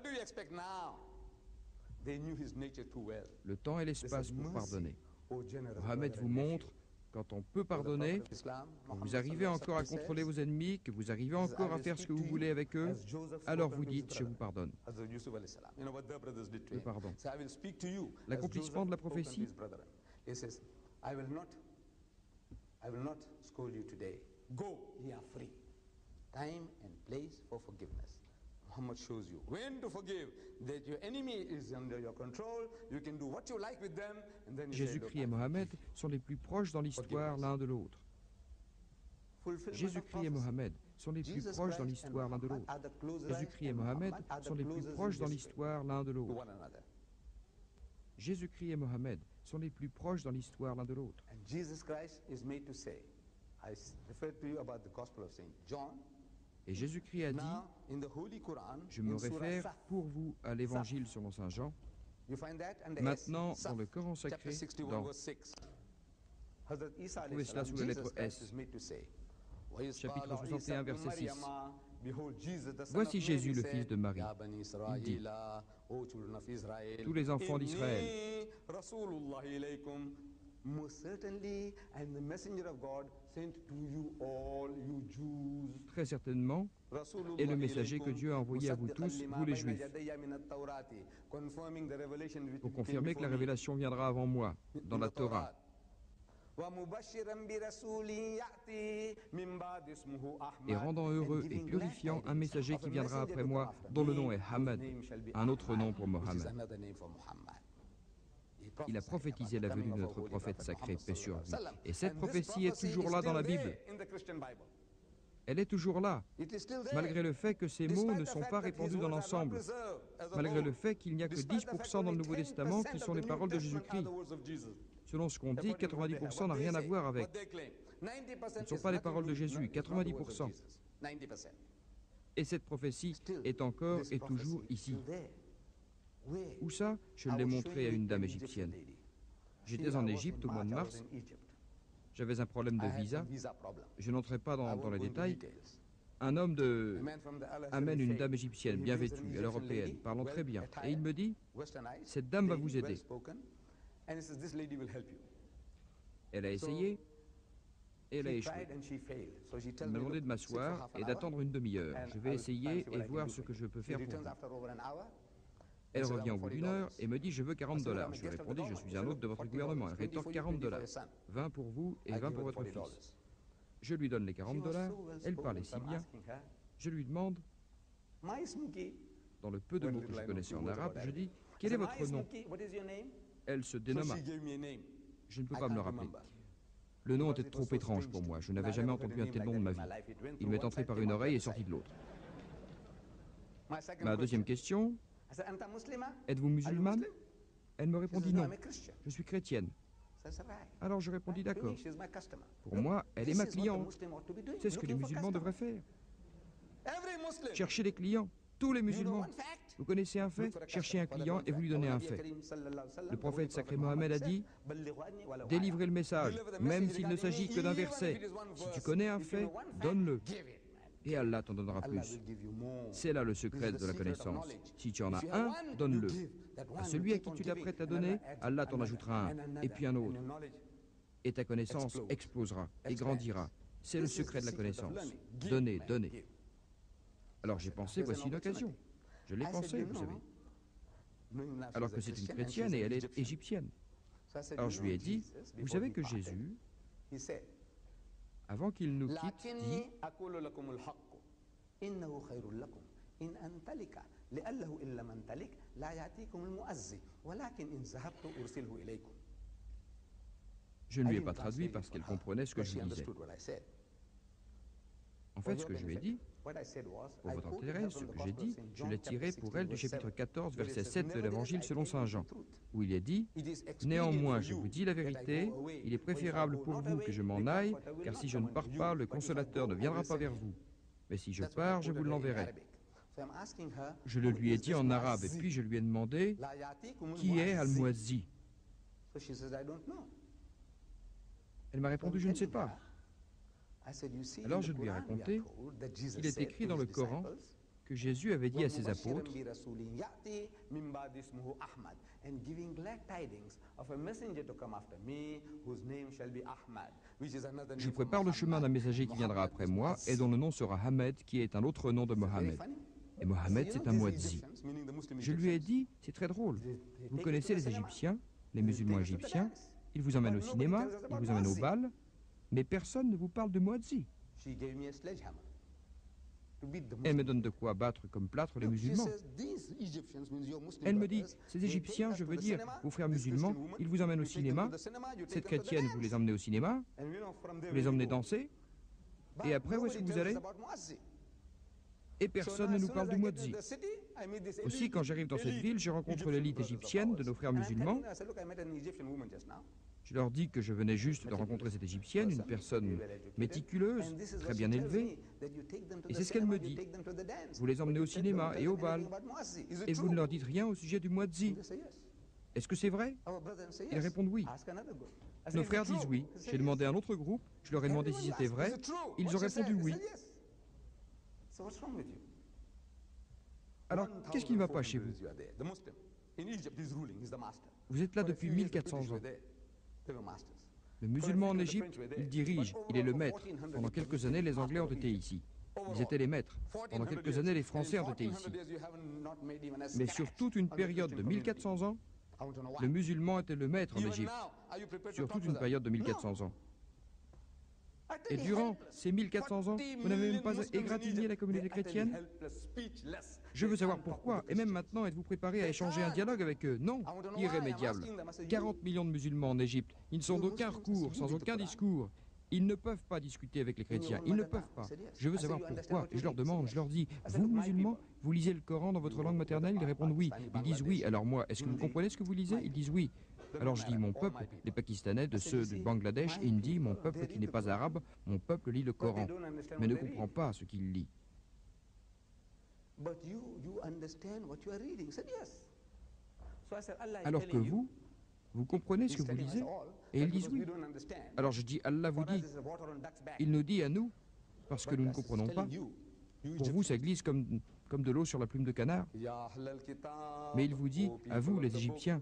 What do you expect now? They knew his nature too well. Le temps et l'espace pour pardonner. Mohammed vous montre Quand on peut pardonner, quand vous arrivez encore à contrôler vos ennemis, que vous arrivez encore à faire ce que vous voulez avec eux, alors vous dites « je vous pardonne ». Le pardon. L'accomplissement de la prophétie. Time and place for forgiveness. Muhammad shows you when to forgive, that your enemy is under your control, you can do what you like with them, and then Jésus-Christ et Mohammed sont les plus proches dans l'histoire l'un de l'autre. Jésus-Christ et Mohammed sont les plus proches dans l'histoire l'un de l'autre. Jésus-Christ et Mohammed sont les plus proches dans l'histoire l'un de l'autre. Jésus-Christ et Mohammed sont les plus proches dans l'histoire l'un de l'autre. Et Jésus-Christ a dit, je me réfère pour vous à l'évangile selon saint Jean. Maintenant, dans le Coran sacré, dans, vous trouvez cela sous la lettre S, chapitre soixante et un, verset six. Voici Jésus, le fils de Marie. Il dit, tous les enfants d'Israël, très certainement, est le messager que Dieu a envoyé à vous tous, vous les Juifs, pour confirmer que la révélation viendra avant moi, dans la Torah, et rendant heureux et purifiant un messager qui viendra après moi, dont le nom est Ahmed, un autre nom pour Mohammed. Il a prophétisé la venue de notre prophète sacré, paix sur lui. Et cette prophétie est toujours là dans la Bible. Elle est toujours là, malgré le fait que ces mots ne sont pas répandus dans l'ensemble, malgré le fait qu'il n'y a que dix pour cent dans le Nouveau Testament qui sont les paroles de Jésus-Christ. Selon ce qu'on dit, quatre-vingt-dix pour cent n'a rien à voir avec. Ce ne sont pas les paroles de Jésus, quatre-vingt-dix pour cent. Et cette prophétie est encore et toujours ici. Où ça? Je l'ai montré à une dame égyptienne. J'étais en Égypte au mois de mars. J'avais un problème de visa. Je n'entrerai pas dans, dans les détails. Un homme de... amène une dame égyptienne, bien vêtue, à l'européenne, parlant très bien. Et il me dit, cette dame va vous aider. Elle a essayé et elle a échoué. Elle m'a demandé de m'asseoir et d'attendre une demi-heure. Je vais essayer et voir ce que je peux faire pour vous. Elle revient au bout d'une heure et me dit « je veux quarante dollars ». Je lui ai répondu « je suis un hôte de votre gouvernement ». Elle rétorque quarante dollars. vingt pour vous et vingt pour votre fils. Je lui donne les quarante dollars. Elle parlait si bien. Je lui demande, dans le peu de mots que je connaissais en arabe, je dis « quel est votre nom ?» Elle se dénomma. Je ne peux pas me le rappeler. Le nom était trop étrange pour moi. Je n'avais jamais entendu un tel nom de ma vie. Il m'est entré par une oreille et sorti de l'autre. Ma deuxième question, êtes-vous musulmane? Elle me répondit non, je suis chrétienne. Alors je répondis d'accord. Pour moi, elle est ma cliente. C'est ce que les musulmans devraient faire. Cherchez des clients, tous les musulmans. Vous connaissez un fait? Cherchez un client et vous lui donnez un fait. Le prophète sacré Mohammed a dit, délivrez le message, même s'il ne s'agit que d'un verset. Si tu connais un fait, donne-le. Et Allah t'en donnera plus. C'est là le secret de la connaissance. Si tu en as un, donne-le. À celui à qui tu t'apprêtes à donner, Allah t'en ajoutera un, et puis un autre. Et ta connaissance explosera et grandira. C'est le secret de la connaissance. Donner, donner. Alors j'ai pensé, voici une occasion. Je l'ai pensé, vous savez. Alors que c'est une chrétienne et elle est égyptienne. Alors je lui ai dit, vous savez que Jésus, avant qu'il nous quitte, dit, je ne lui ai pas traduit parce qu'elle comprenait ce que je lui disais. En fait, ce que je lui ai dit, pour votre intérêt, ce que j'ai dit, je l'ai tiré pour elle du chapitre quatorze, verset sept de l'Évangile selon saint Jean, où il est dit « Néanmoins, je vous dis la vérité, il est préférable pour vous que je m'en aille, car si je ne pars pas, le Consolateur ne viendra pas vers vous. Mais si je pars, je vous l'enverrai. » Je le lui ai dit en arabe, et puis je lui ai demandé « Qui est Al-Muazzi » Elle m'a répondu « Je ne sais pas ». Alors je lui ai raconté qu'il est écrit dans le Coran que Jésus avait dit à ses apôtres, « Je prépare le chemin d'un messager qui viendra après moi et dont le nom sera Ahmed, qui est un autre nom de Mohammed. » Et Mohammed, c'est un Muadzi. Je lui ai dit, c'est très drôle. Vous connaissez les Égyptiens, les musulmans égyptiens, ils vous emmènent au cinéma, ils vous emmènent au bal, mais personne ne vous parle de Muadzi. Elle me donne de quoi battre comme plâtre les musulmans. Elle me dit, ces Égyptiens, je veux dire, vos frères musulmans, ils vous emmènent au cinéma, cette chrétienne, vous les emmenez au cinéma, vous les emmenez danser, et après, où est-ce que vous allez ? Et personne ne nous parle du Muadzi. Aussi, quand j'arrive dans cette ville, je rencontre l'élite égyptienne de nos frères musulmans. Je leur dis que je venais juste de rencontrer cette égyptienne, une personne méticuleuse, très bien élevée. Et c'est ce qu'elle me dit. Vous les emmenez au cinéma et au bal, et vous ne leur dites rien au sujet du Muadzi. Est-ce que c'est vrai ? Ils répondent oui. Nos frères disent oui. J'ai demandé à un autre groupe, je leur ai demandé si c'était vrai. Ils ont répondu oui. Alors, qu'est-ce qui ne va pas chez vous ? Vous êtes là depuis mille quatre cents ans. Le musulman en Égypte, il dirige, il est le maître. Pendant quelques années, les Anglais ont été ici. Ils étaient les maîtres. Pendant quelques années, les Français ont été ici. Mais sur toute une période de mille quatre cents ans, le musulman était le maître en Égypte. Sur toute une période de mille quatre cents ans. Et durant ces mille quatre cents ans, vous n'avez même pas égratigné la communauté chrétienne ? Je veux savoir pourquoi. Et même maintenant, êtes-vous préparé à échanger un dialogue avec eux ? Non, irrémédiable. quarante millions de musulmans en Égypte. Ils ne sont d'aucun recours, sans aucun discours. Ils ne peuvent pas discuter avec les chrétiens. Ils ne peuvent pas. Je veux savoir pourquoi. Et je leur demande, je leur dis, vous, musulmans, vous lisez le Coran dans votre langue maternelle ? Ils répondent oui. Ils disent oui. Alors moi, est-ce que vous comprenez ce que vous lisez ? Ils disent oui. Alors je dis, mon peuple, les Pakistanais, de ceux du Bangladesh, Indie, mon peuple qui n'est pas arabe, mon peuple lit le Coran, mais ne comprend pas ce qu'il lit. Alors que vous, vous comprenez ce que vous lisez ? Et ils disent oui. Alors je dis, Allah vous dit, il nous dit à nous, parce que nous ne comprenons pas. Pour vous, ça glisse comme, comme de l'eau sur la plume de canard. Mais il vous dit, à vous, les Égyptiens,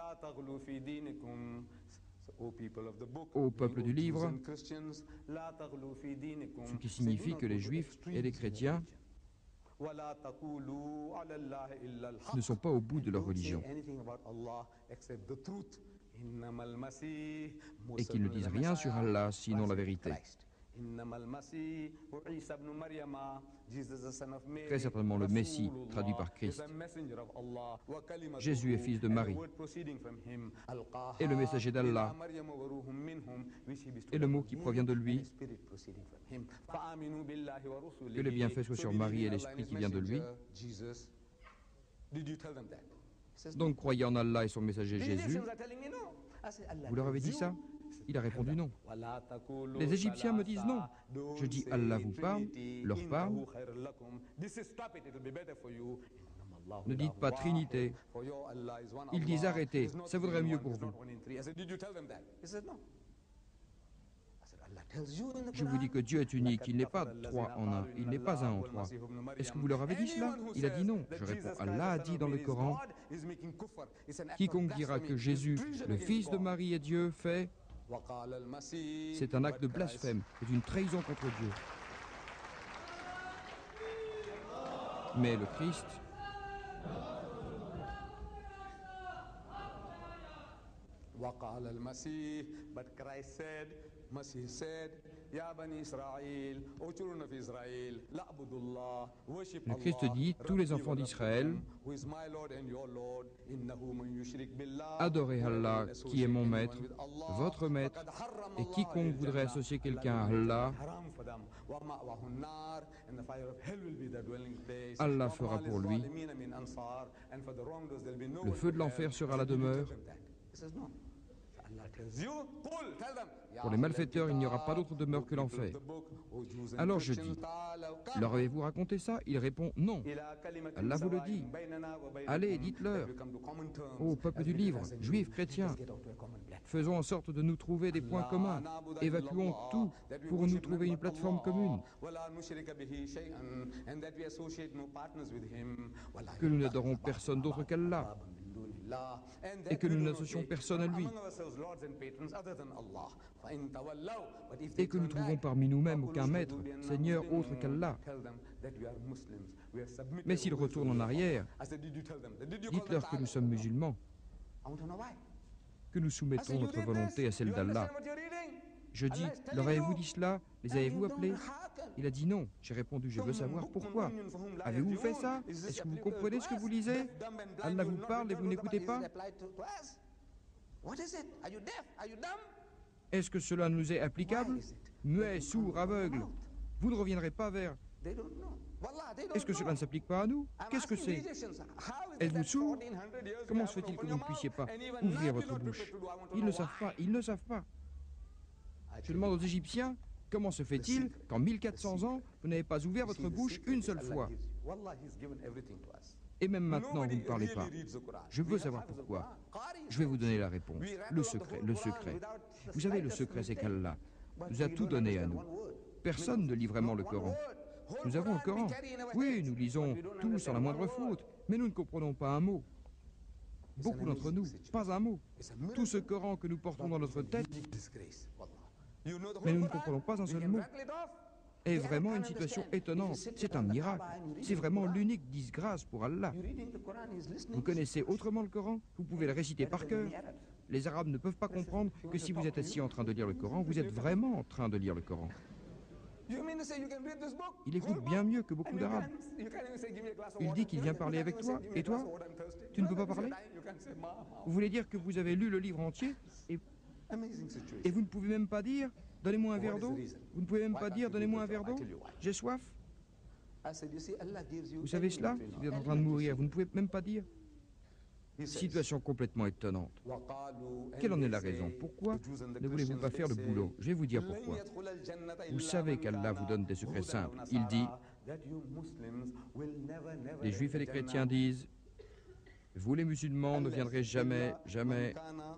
au peuple du livre, ce qui signifie que les Juifs et les chrétiens ne sont pas au bout de leur religion et qu'ils ne disent rien sur Allah sinon la vérité. Très certainement le Messie, traduit par Christ. Jésus est fils de Marie. Et le messager d'Allah. Et le mot qui provient de lui. Que les bienfaits soient sur Marie et l'esprit qui vient de lui. Donc croyez en Allah et son messager Jésus. Vous leur avez dit ça ? Il a répondu non. Les Égyptiens me disent non. Je dis Allah vous parle, leur parle. Ne dites pas Trinité. Ils disent arrêtez, ça vaudrait mieux pour vous. Je vous dis que Dieu est unique, il n'est pas trois en un, il n'est pas un en trois. Est-ce que vous leur avez dit cela ? Il a dit non. Je réponds, Allah a dit dans le Coran, quiconque dira que Jésus, le fils de Marie est Dieu, fait... C'est un acte de blasphème, c'est une trahison contre Dieu. Mais le Christ, le Christ dit, tous les enfants d'Israël, adorez Allah, qui est mon maître, votre maître, et quiconque voudrait associer quelqu'un à Allah, Allah fera pour lui. Le feu de l'enfer sera la demeure. Pour les malfaiteurs, il n'y aura pas d'autre demeure que l'enfer. Alors je dis, leur avez-vous raconté ça? Il répond, non. Allah vous le dit. Allez, dites-leur. Ô peuple du livre, juifs, chrétiens, faisons en sorte de nous trouver des points communs. Évacuons tout pour nous trouver une plateforme commune. Que nous n'adorons personne d'autre qu'Allah. Et que nous n'associons personne à lui. Et que nous trouvons parmi nous-mêmes aucun maître, Seigneur autre qu'Allah. Mais s'ils retournent en arrière, dites-leur que nous sommes musulmans, que nous soumettons notre volonté à celle d'Allah. Je dis, leur avez-vous dit cela? Les avez-vous appelés? Il a dit non. J'ai répondu, je veux savoir pourquoi. Avez-vous fait ça? Est-ce que vous comprenez ce que vous lisez? Allah vous parle et vous n'écoutez pas? Est-ce que cela nous est applicable? Muets, sourds, aveugles. Vous ne reviendrez pas vers... Est-ce que cela ne s'applique pas à nous? Qu'est-ce que c'est? Êtes-vous sourds? Comment se fait-il que vous ne puissiez pas ouvrir votre bouche? Ils ne savent pas, ils ne savent pas. Je demande aux Égyptiens, comment se fait-il qu'en mille quatre cents ans, vous n'avez pas ouvert votre bouche une seule fois? Et même maintenant, vous ne parlez pas. Je veux savoir pourquoi. Je vais vous donner la réponse. Le secret, le secret. Vous savez, le secret, c'est qu'Allah nous a tout donné à nous. Personne ne lit vraiment le Coran. Nous avons le Coran. Oui, nous lisons tout sans la moindre faute, mais nous ne comprenons pas un mot. Beaucoup d'entre nous, pas un mot. Tout ce Coran que nous portons dans notre tête, mais nous ne comprenons pas un seul mot, est vraiment une situation étonnante. C'est un miracle. C'est vraiment l'unique disgrâce pour Allah. Vous connaissez autrement le Coran? Vous pouvez le réciter par cœur. Les Arabes ne peuvent pas comprendre que si vous êtes assis en train de lire le Coran, vous êtes vraiment en train de lire le Coran. Il écoute bien mieux que beaucoup d'Arabes. Il dit qu'il vient parler avec toi, et toi, tu ne peux pas parler? Vous voulez dire que vous avez lu le livre entier, et, et vous ne pouvez même pas dire, donnez-moi un verre d'eau? Vous ne pouvez même pas dire, donnez-moi un verre d'eau? J'ai soif? Vous savez cela? Si vous êtes en train de mourir, vous ne pouvez même pas dire? Situation complètement étonnante. Quelle en est la raison? Pourquoi ne voulez-vous pas faire le boulot? Je vais vous dire pourquoi. Vous savez qu'Allah vous donne des secrets simples. Il dit, les Juifs et les chrétiens disent, vous les musulmans ne viendrez jamais, jamais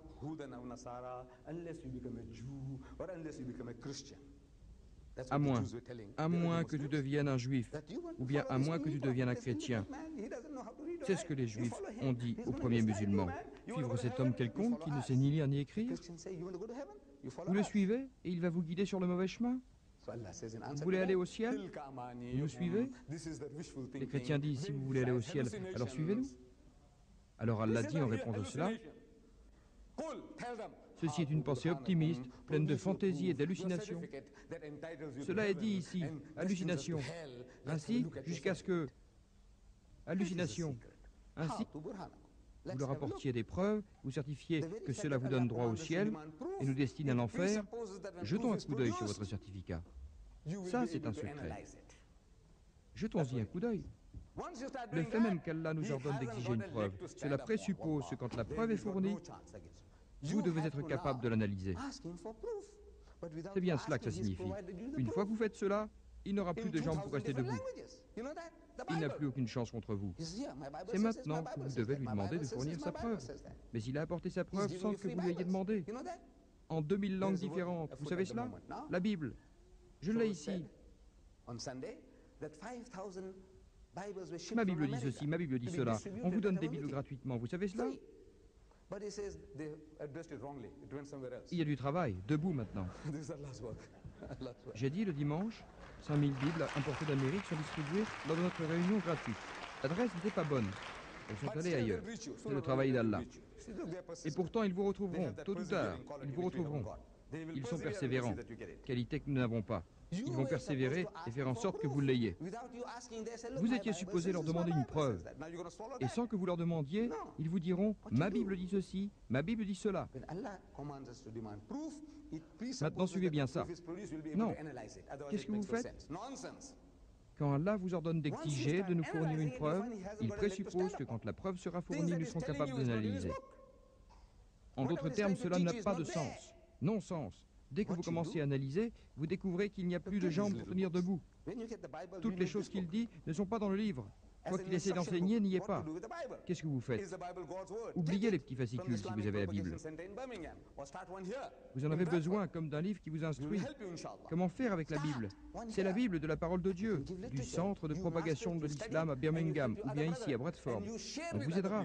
à moins, à moins que tu deviennes un juif, ou bien à moins que tu deviennes un chrétien. C'est ce que les juifs ont dit aux premiers musulmans. Suivre cet homme quelconque qui ne sait ni lire ni écrire. Vous le suivez et il va vous guider sur le mauvais chemin. Vous voulez aller au ciel? Vous nous suivez? Les chrétiens disent, si vous voulez aller au ciel, alors suivez-nous. Alors Allah dit en réponse à cela, ceci est une pensée optimiste, pleine de fantaisie et d'hallucination. Cela est dit ici, hallucination. Ainsi, jusqu'à ce que... Hallucination. Ainsi, vous leur apportiez des preuves, vous certifiez que cela vous donne droit au ciel et nous destine à l'enfer. Jetons un coup d'œil sur votre certificat. Ça, c'est un secret. Jetons-y un coup d'œil. Le fait même qu'Allah nous ordonne d'exiger une preuve, cela présuppose que quand la preuve est fournie, vous devez être capable de l'analyser. C'est bien cela que ça signifie. Une fois que vous faites cela, il n'aura plus de jambes pour rester debout. Il n'a plus aucune chance contre vous. C'est maintenant que vous devez lui demander de fournir sa preuve. Mais il a apporté sa preuve sans que vous lui ayez demandé. En deux mille langues différentes. Vous savez cela? La Bible. Je l'ai ici. Ma Bible dit ceci, ma Bible dit cela. On vous donne des Bibles gratuitement. Vous savez cela? Il y a du travail, debout maintenant. J'ai dit le dimanche, cinq mille Bibles importées d'Amérique sont distribuées lors de notre réunion gratuite. L'adresse n'était pas bonne. Elles sont allées ailleurs. C'est le travail d'Allah. Et pourtant, ils vous retrouveront, tôt ou tard. Ils vous retrouveront. Ils sont persévérants, qualité que nous n'avons pas. Ils vont persévérer et faire en sorte que vous l'ayez. Vous étiez supposé leur demander une preuve. Et sans que vous leur demandiez, ils vous diront « Ma Bible dit ceci, ma Bible dit cela ». Maintenant, suivez bien ça. Non. Qu'est-ce que vous faites? Quand Allah vous ordonne d'exiger de nous fournir une preuve, il présuppose que quand la preuve sera fournie, nous serons capables de l'analyser. En d'autres termes, cela n'a pas de sens. Non-sens. Dès que vous commencez à analyser, vous découvrez qu'il n'y a plus de jambes pour tenir debout. Toutes les choses qu'il dit ne sont pas dans le livre. Quoi qu'il essaie d'enseigner n'y est pas. Qu'est-ce que vous faites? Oubliez les petits fascicules si vous avez la Bible. Vous en avez besoin comme d'un livre qui vous instruit. Comment faire avec la Bible? C'est la Bible de la parole de Dieu, du centre de propagation de l'islam à Birmingham ou bien ici à Bradford. On vous aidera.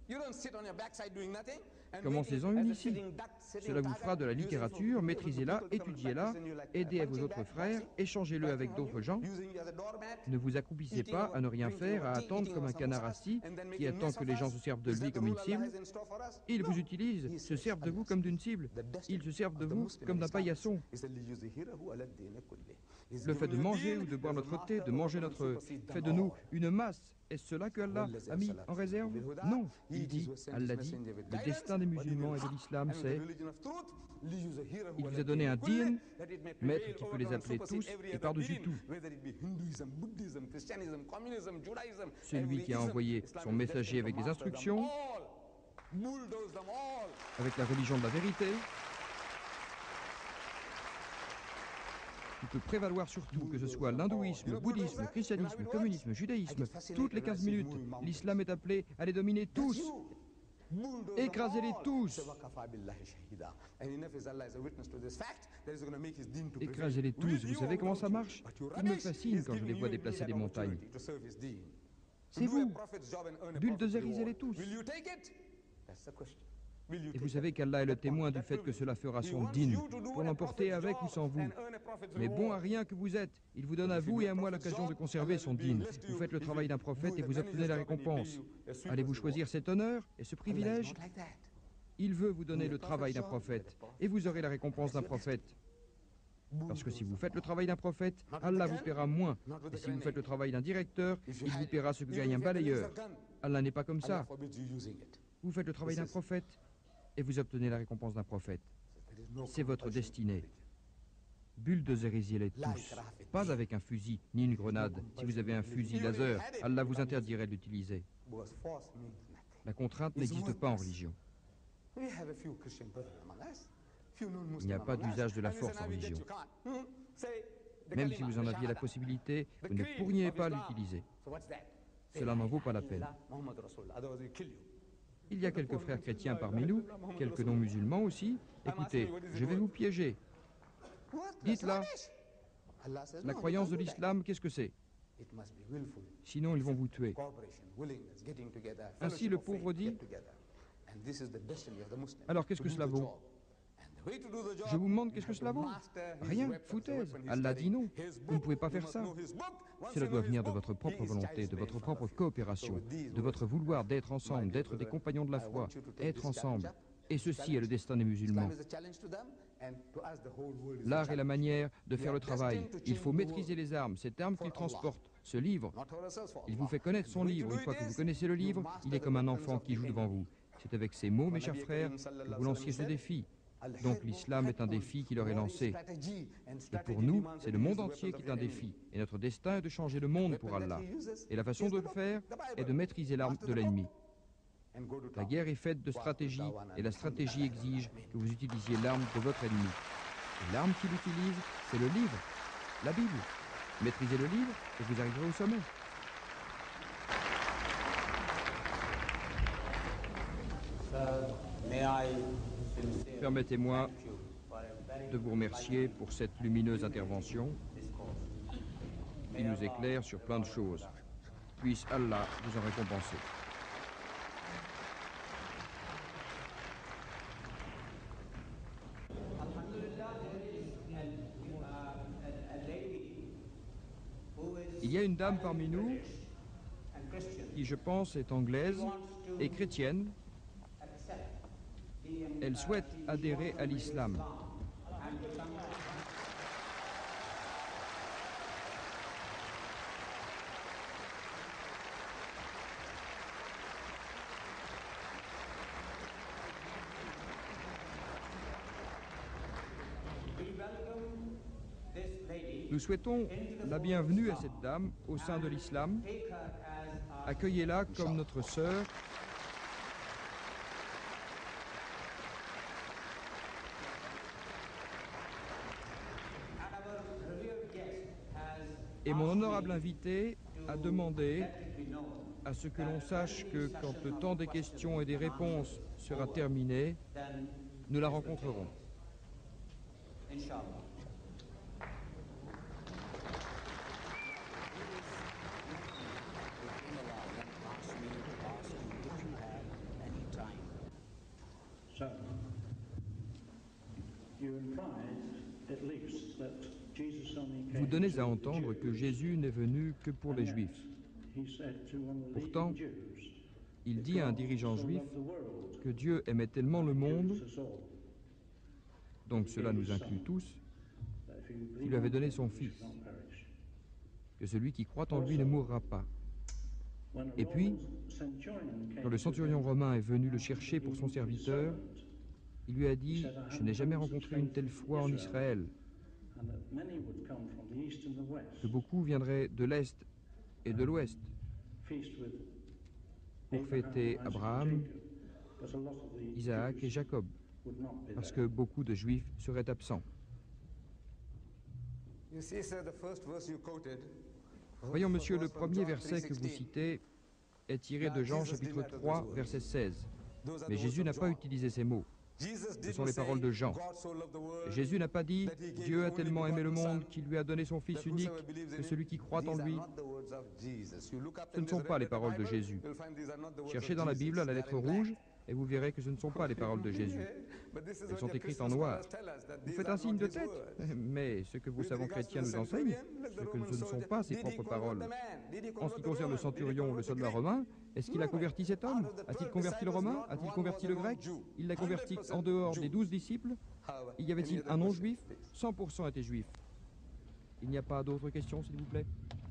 Commencez-en une ici. Cela vous fera de la littérature, maîtrisez-la, étudiez-la, aidez à vos autres frères, échangez-le avec d'autres gens. Ne vous accroupissez pas à ne rien faire, à attendre comme un canard assis qui attend que les gens se servent de lui comme une cible. Ils vous utilisent, se servent de vous comme d'une cible. Ils se servent de vous comme d'un paillasson. Le fait de manger ou de boire notre thé, de manger notre... fait de nous une masse. Est-ce cela que Allah a mis en réserve? Non. Il dit, Allah dit, le destin des musulmans et de l'islam, c'est... Il vous a donné un din, maître qui peut les appeler tous et par-dessus tout. Celui qui a envoyé son messager avec des instructions, avec la religion de la vérité, qui peut prévaloir sur tout, que ce soit l'hindouisme, le bouddhisme, le christianisme, le communisme, le judaïsme. Toutes les quinze minutes, l'islam est appelé à les dominer tous. Écrasez-les tous. Écrasez-les tous. Vous savez comment ça marche? Il me fascine quand je les vois déplacer des montagnes. C'est vous. Bulldozérisez-les tous. Et vous savez qu'Allah est le témoin du fait que cela fera son dîn, pour l'emporter avec ou sans vous. Mais bon à rien que vous êtes, il vous donne à vous et à moi l'occasion de conserver son dîn. Vous faites le travail d'un prophète et vous obtenez la récompense. Allez-vous choisir cet honneur et ce privilège? Il veut vous donner le travail d'un prophète, et vous aurez la récompense d'un prophète. Parce que si vous faites le travail d'un prophète, Allah vous paiera moins. Et si vous faites le travail d'un directeur, il vous paiera ce que gagne un balayeur. Allah n'est pas comme ça. Vous faites le travail d'un prophète, et vous obtenez la récompense d'un prophète. C'est votre destinée. Bulldozérisiez-les tous. Pas avec un fusil, ni une grenade. Si vous avez un fusil laser, Allah vous interdirait de l'utiliser. La contrainte n'existe pas en religion. Il n'y a pas d'usage de la force en religion. Même si vous en aviez la possibilité, vous ne pourriez pas l'utiliser. Cela n'en vaut pas la peine. Il y a quelques frères chrétiens parmi nous, quelques non-musulmans aussi. Écoutez, je vais vous piéger. Dites-la. La croyance de l'islam, qu'est-ce que c'est? Sinon, ils vont vous tuer. Ainsi, le pauvre dit, alors qu'est-ce que cela vaut? Je vous demande qu'est-ce que cela vaut? Rien, foutaise. Allah dit non. Vous ne pouvez pas faire ça. Cela doit venir de votre propre volonté, de votre propre coopération, de votre vouloir d'être ensemble, d'être des compagnons de la foi, être ensemble. Et ceci est le destin des musulmans. L'art est la manière de faire le travail. Il faut maîtriser les armes, cette arme qu'il transporte, ce livre. Il vous fait connaître son livre. Une fois que vous connaissez le livre, il est comme un enfant qui joue devant vous. C'est avec ces mots, mes chers frères, que vous lanciez ce défi. Donc l'islam est un défi qui leur est lancé. Et pour nous, c'est le monde entier qui est un défi. Et notre destin est de changer le monde pour Allah. Et la façon de le faire est de maîtriser l'arme de l'ennemi. La guerre est faite de stratégie, et la stratégie exige que vous utilisiez l'arme de votre ennemi. Et l'arme qu'il utilise, c'est le livre, la Bible. Maîtrisez le livre et vous arriverez au sommet. Permettez-moi de vous remercier pour cette lumineuse intervention qui nous éclaire sur plein de choses. Puisse Allah vous en récompenser. Il y a une dame parmi nous qui, je pense, est anglaise et chrétienne. Elle souhaite adhérer à l'islam. Nous souhaitons la bienvenue à cette dame au sein de l'islam. Accueillez-la comme notre sœur. Et mon honorable invité a demandé à ce que l'on sache que quand le temps des questions et des réponses sera terminé, nous la rencontrerons. Vous donnez à entendre que Jésus n'est venu que pour les Juifs. Pourtant, il dit à un dirigeant juif que Dieu aimait tellement le monde, donc cela nous inclut tous, qu'il lui avait donné son Fils, que celui qui croit en lui ne mourra pas. Et puis, quand le centurion romain est venu le chercher pour son serviteur, il lui a dit « Je n'ai jamais rencontré une telle foi en Israël, que beaucoup viendraient de l'Est et de l'Ouest pour fêter Abraham, Isaac et Jacob, parce que beaucoup de Juifs seraient absents. » Voyons, monsieur, le premier verset que vous citez est tiré de Jean chapitre trois, verset seize. Mais Jésus n'a pas utilisé ces mots. Ce sont les paroles de Jean. Jésus n'a pas dit « Dieu a tellement aimé le monde qu'il lui a donné son Fils unique, que celui qui croit en lui... » Ce ne sont pas les paroles de Jésus. Cherchez dans la Bible à la lettre rouge et vous verrez que ce ne sont pas les paroles de Jésus. Elles sont écrites en noir. Vous faites un signe de tête, mais ce que vos savants chrétiens nous enseignent, c'est que ce ne sont pas ses propres paroles. En ce qui concerne le centurion, le soldat romain, est-ce qu'il a converti cet homme? A-t-il converti le romain? A-t-il converti le grec? Il l'a converti en dehors des douze disciples? Y avait-il un non-juif? cent pour cent étaient juifs. Il n'y a pas d'autres questions, s'il vous plaît?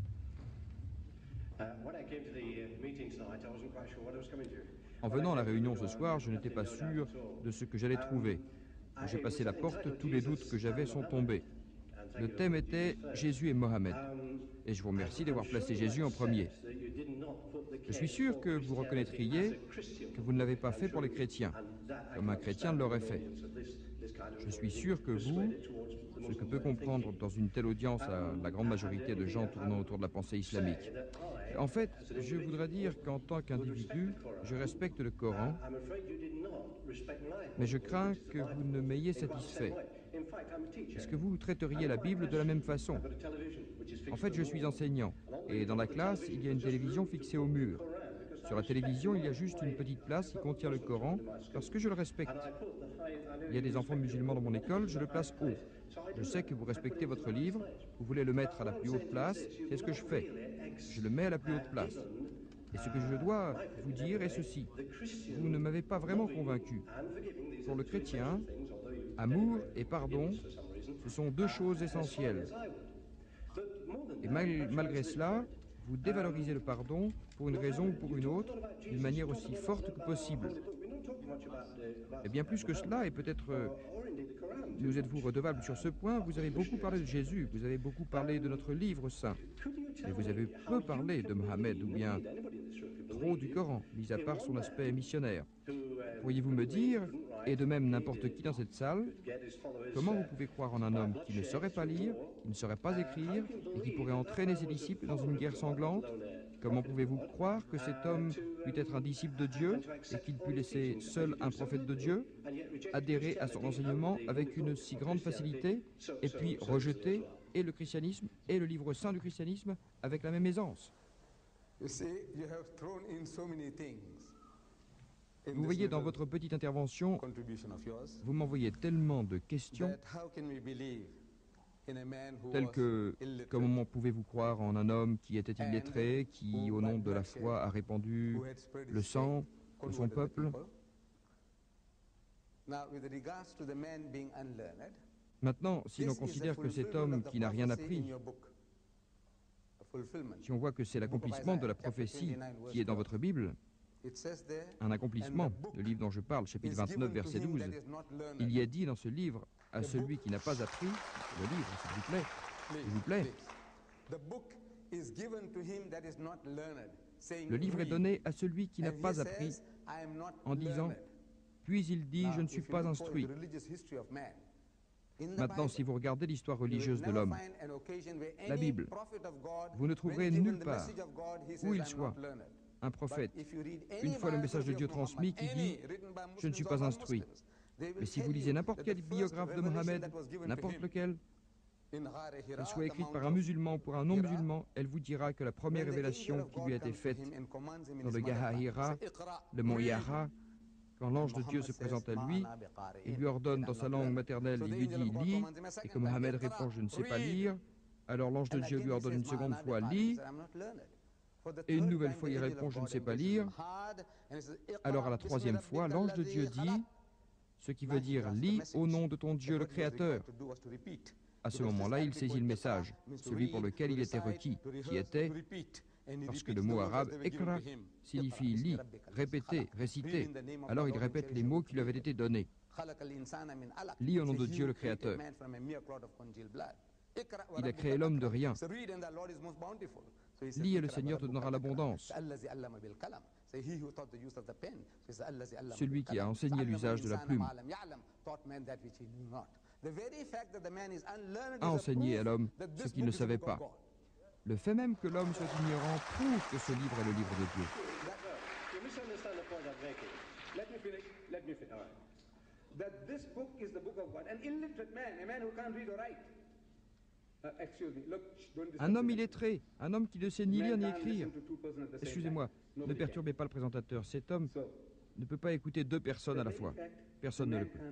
En venant à la réunion ce soir, je n'étais pas sûr de ce que j'allais trouver. Quand j'ai passé la porte, tous les doutes que j'avais sont tombés. Le thème était Jésus et Mohammed. Et je vous remercie d'avoir placé Jésus en premier. Je suis sûr que vous reconnaîtriez que vous ne l'avez pas fait pour les chrétiens, comme un chrétien l'aurait fait. Je suis sûr que vous, ce que peut comprendre dans une telle audience à la grande majorité de gens tournant autour de la pensée islamique. En fait, je voudrais dire qu'en tant qu'individu, je respecte le Coran, mais je crains que vous ne m'ayez satisfait. Est-ce que vous traiteriez la Bible de la même façon? En fait, je suis enseignant, et dans la classe, il y a une télévision fixée au mur. Sur la télévision, il y a juste une petite place qui contient le Coran, parce que je le respecte. Il y a des enfants musulmans dans mon école, je le place haut. Je sais que vous respectez votre livre, vous voulez le mettre à la plus haute place, c'est ce que je fais. Je le mets à la plus haute place. Et ce que je dois vous dire est ceci. Vous ne m'avez pas vraiment convaincu. Pour le chrétien, amour et pardon, ce sont deux choses essentielles. Et mal, malgré cela, vous dévalorisez le pardon pour une raison ou pour une autre, d'une manière aussi forte que possible. Et bien plus que cela, et peut-être euh, nous êtes-vous redevable sur ce point, vous avez beaucoup parlé de Jésus, vous avez beaucoup parlé de notre livre saint, mais vous avez peu parlé de Mohammed, ou bien trop du Coran, mis à part son aspect missionnaire. Pourriez-vous me dire, et de même n'importe qui dans cette salle, comment vous pouvez croire en un homme qui ne saurait pas lire, qui ne saurait pas écrire, et qui pourrait entraîner ses disciples dans une guerre sanglante? Comment pouvez-vous croire que cet homme put être un disciple de Dieu et qu'il put laisser seul un prophète de Dieu, adhérer à son enseignement avec une si grande facilité, et puis rejeter et le christianisme et le livre saint du christianisme avec la même aisance? Vous voyez, dans votre petite intervention, vous m'envoyez tellement de questions, telles que comment pouvez-vous croire en un homme qui était illettré, qui, au nom de la foi, a répandu le sang de son peuple? Maintenant, si l'on considère que cet homme qui n'a rien appris, si on voit que c'est l'accomplissement de la prophétie qui est dans votre Bible, un accomplissement, le livre dont je parle, chapitre vingt-neuf, verset douze, il y est dit dans ce livre, à celui qui n'a pas appris, le livre, s'il vous plaît, s'il vous plaît, le livre est donné à celui qui n'a pas appris, en disant, puis il dit, je ne suis pas instruit. Maintenant, si vous regardez l'histoire religieuse de l'homme, la Bible, vous ne trouverez nulle part où il soit un prophète, une fois le message de Dieu transmis, qui dit « Je ne suis pas instruit ». Mais si vous lisez n'importe quel biographe de Mohammed, n'importe lequel, qu'elle soit écrite par un musulman ou par un non-musulman, elle vous dira que la première révélation qui lui a été faite dans le Gaha Hira, le mont Yahra, quand l'ange de Dieu se présente à lui, il lui ordonne dans sa langue maternelle, il lui dit « lis », et que Mohammed répond « je ne sais pas lire », alors l'ange de Dieu lui ordonne une seconde fois « lis », et une nouvelle fois il répond « je ne sais pas lire », alors à la troisième fois, l'ange de Dieu dit, ce qui veut dire « lis au nom de ton Dieu le Créateur ». À ce moment-là, il saisit le message, celui pour lequel il était requis, qui était, parce que le mot arabe « ikra » signifie « lis », « répéter »,« réciter ». Alors il répète les mots qui lui avaient été donnés. « Lis au nom de Dieu le Créateur ». Il a créé l'homme de rien. Lis et le Seigneur te donnera l'abondance. Celui qui a enseigné l'usage de la plume a enseigné à l'homme ce qu'il ne savait pas. Le fait même que l'homme soit ignorant prouve que ce livre est le livre de Dieu. Un homme illettré, un homme qui ne sait ni lire ni écrire. Excusez-moi, ne perturbez pas le présentateur. Cet homme ne peut pas écouter deux personnes à la fois. Personne ne le peut.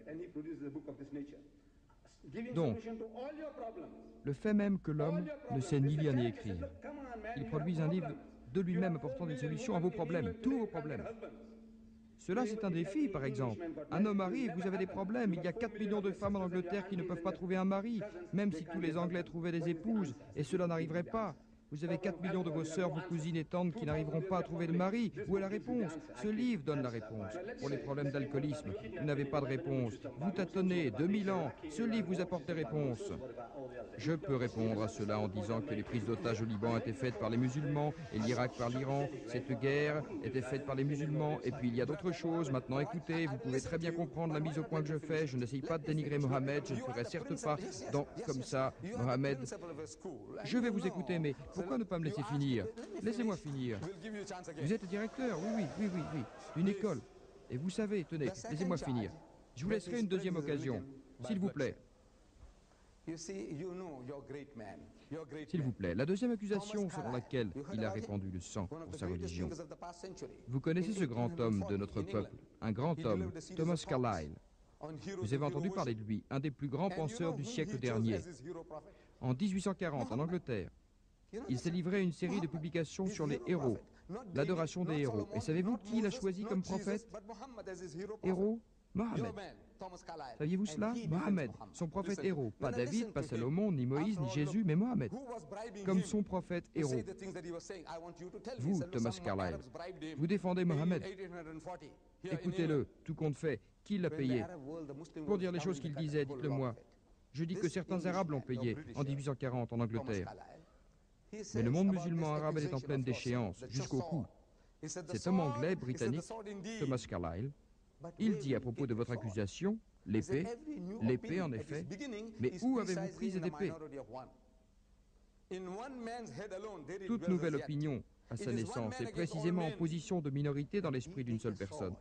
Donc, le fait même que l'homme ne sait ni lire ni écrire, il produit un livre de lui-même apportant des solutions à vos problèmes, tous vos problèmes. Cela, c'est un défi, par exemple. Un homme arrive, vous avez des problèmes. Il y a quatre millions de femmes en Angleterre qui ne peuvent pas trouver un mari, même si tous les Anglais trouvaient des épouses, et cela n'arriverait pas. Vous avez quatre millions de vos sœurs, vos cousines et tantes qui n'arriveront pas à trouver de mari. Où est la réponse? Ce livre donne la réponse. Pour les problèmes d'alcoolisme, vous n'avez pas de réponse. Vous tâtonnez, deux mille ans. Ce livre vous apporte des réponses. Je peux répondre à cela en disant que les prises d'otages au Liban étaient faites par les musulmans et l'Irak par l'Iran. Cette guerre était faite par les musulmans. Et puis il y a d'autres choses. Maintenant, écoutez, vous pouvez très bien comprendre la mise au point que je fais. Je n'essaye pas de dénigrer Mohammed. Je ne ferai certes pas dans, comme ça, Mohammed. Je vais vous écouter, mais pourquoi ne pas me laisser finir? Laissez-moi finir. Vous êtes le directeur, oui, oui, oui, oui, oui, d'une école. Et vous savez, tenez, laissez-moi finir. Je vous laisserai une deuxième occasion, s'il vous plaît. S'il vous plaît, la deuxième accusation selon laquelle il a répandu le sang pour sa religion. Vous connaissez ce grand homme de notre peuple, un grand homme, Thomas Carlyle. Vous avez entendu parler de lui, un des plus grands penseurs du siècle dernier. En mille huit cent quarante, en Angleterre, il s'est livré à une série de publications sur les héros, l'adoration des héros. Et savez-vous qui il a choisi comme prophète? Héros? Mohammed. Saviez-vous cela? Mohammed, son prophète héros. Pas David, pas Salomon, ni Moïse, ni Jésus, mais Mohammed. Comme son prophète héros. Vous, Thomas Carlyle, vous défendez Mohammed. Écoutez-le, tout compte fait. Qui l'a payé? Pour dire les choses qu'il disait, dites-le moi. Je dis que certains Arabes l'ont payé en mille huit cent quarante en Angleterre. Mais le monde musulman arabe est en pleine déchéance, jusqu'au cou. Cet homme anglais, britannique, Thomas Carlyle, il dit à propos de votre accusation, l'épée, l'épée en effet, mais où avez-vous pris cette épée? Toute nouvelle opinion à sa naissance est précisément en position de minorité dans l'esprit d'une seule personne.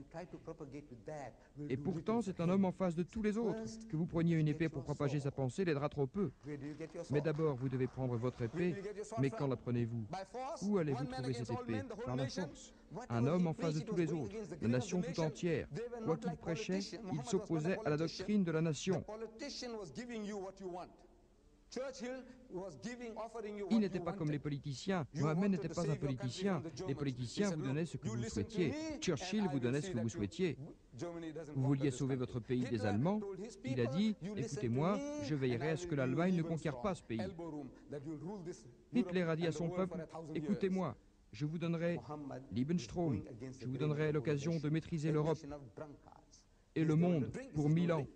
Et pourtant, c'est un homme en face de tous les autres. Que vous preniez une épée pour propager sa pensée l'aidera trop peu. Mais d'abord, vous devez prendre votre épée. Mais quand la prenez-vous? Où allez-vous trouver cette épée? Par la force. Un homme en face de tous les autres, la nation tout entière. Quoi qu'il prêchait, il s'opposait à la doctrine de la nation. Il n'était pas comme les politiciens. Mohammed n'était pas un politicien. Les politiciens vous donnaient ce que vous souhaitiez. Churchill vous donnait ce que vous souhaitiez. Vous vouliez sauver votre pays des Allemands. Il a dit, écoutez-moi, je veillerai à ce que l'Allemagne ne conquiert pas ce pays. Hitler a dit à son peuple, écoutez-moi, je vous donnerai Lebensstrom, je vous donnerai l'occasion de maîtriser l'Europe et le monde pour mille ans.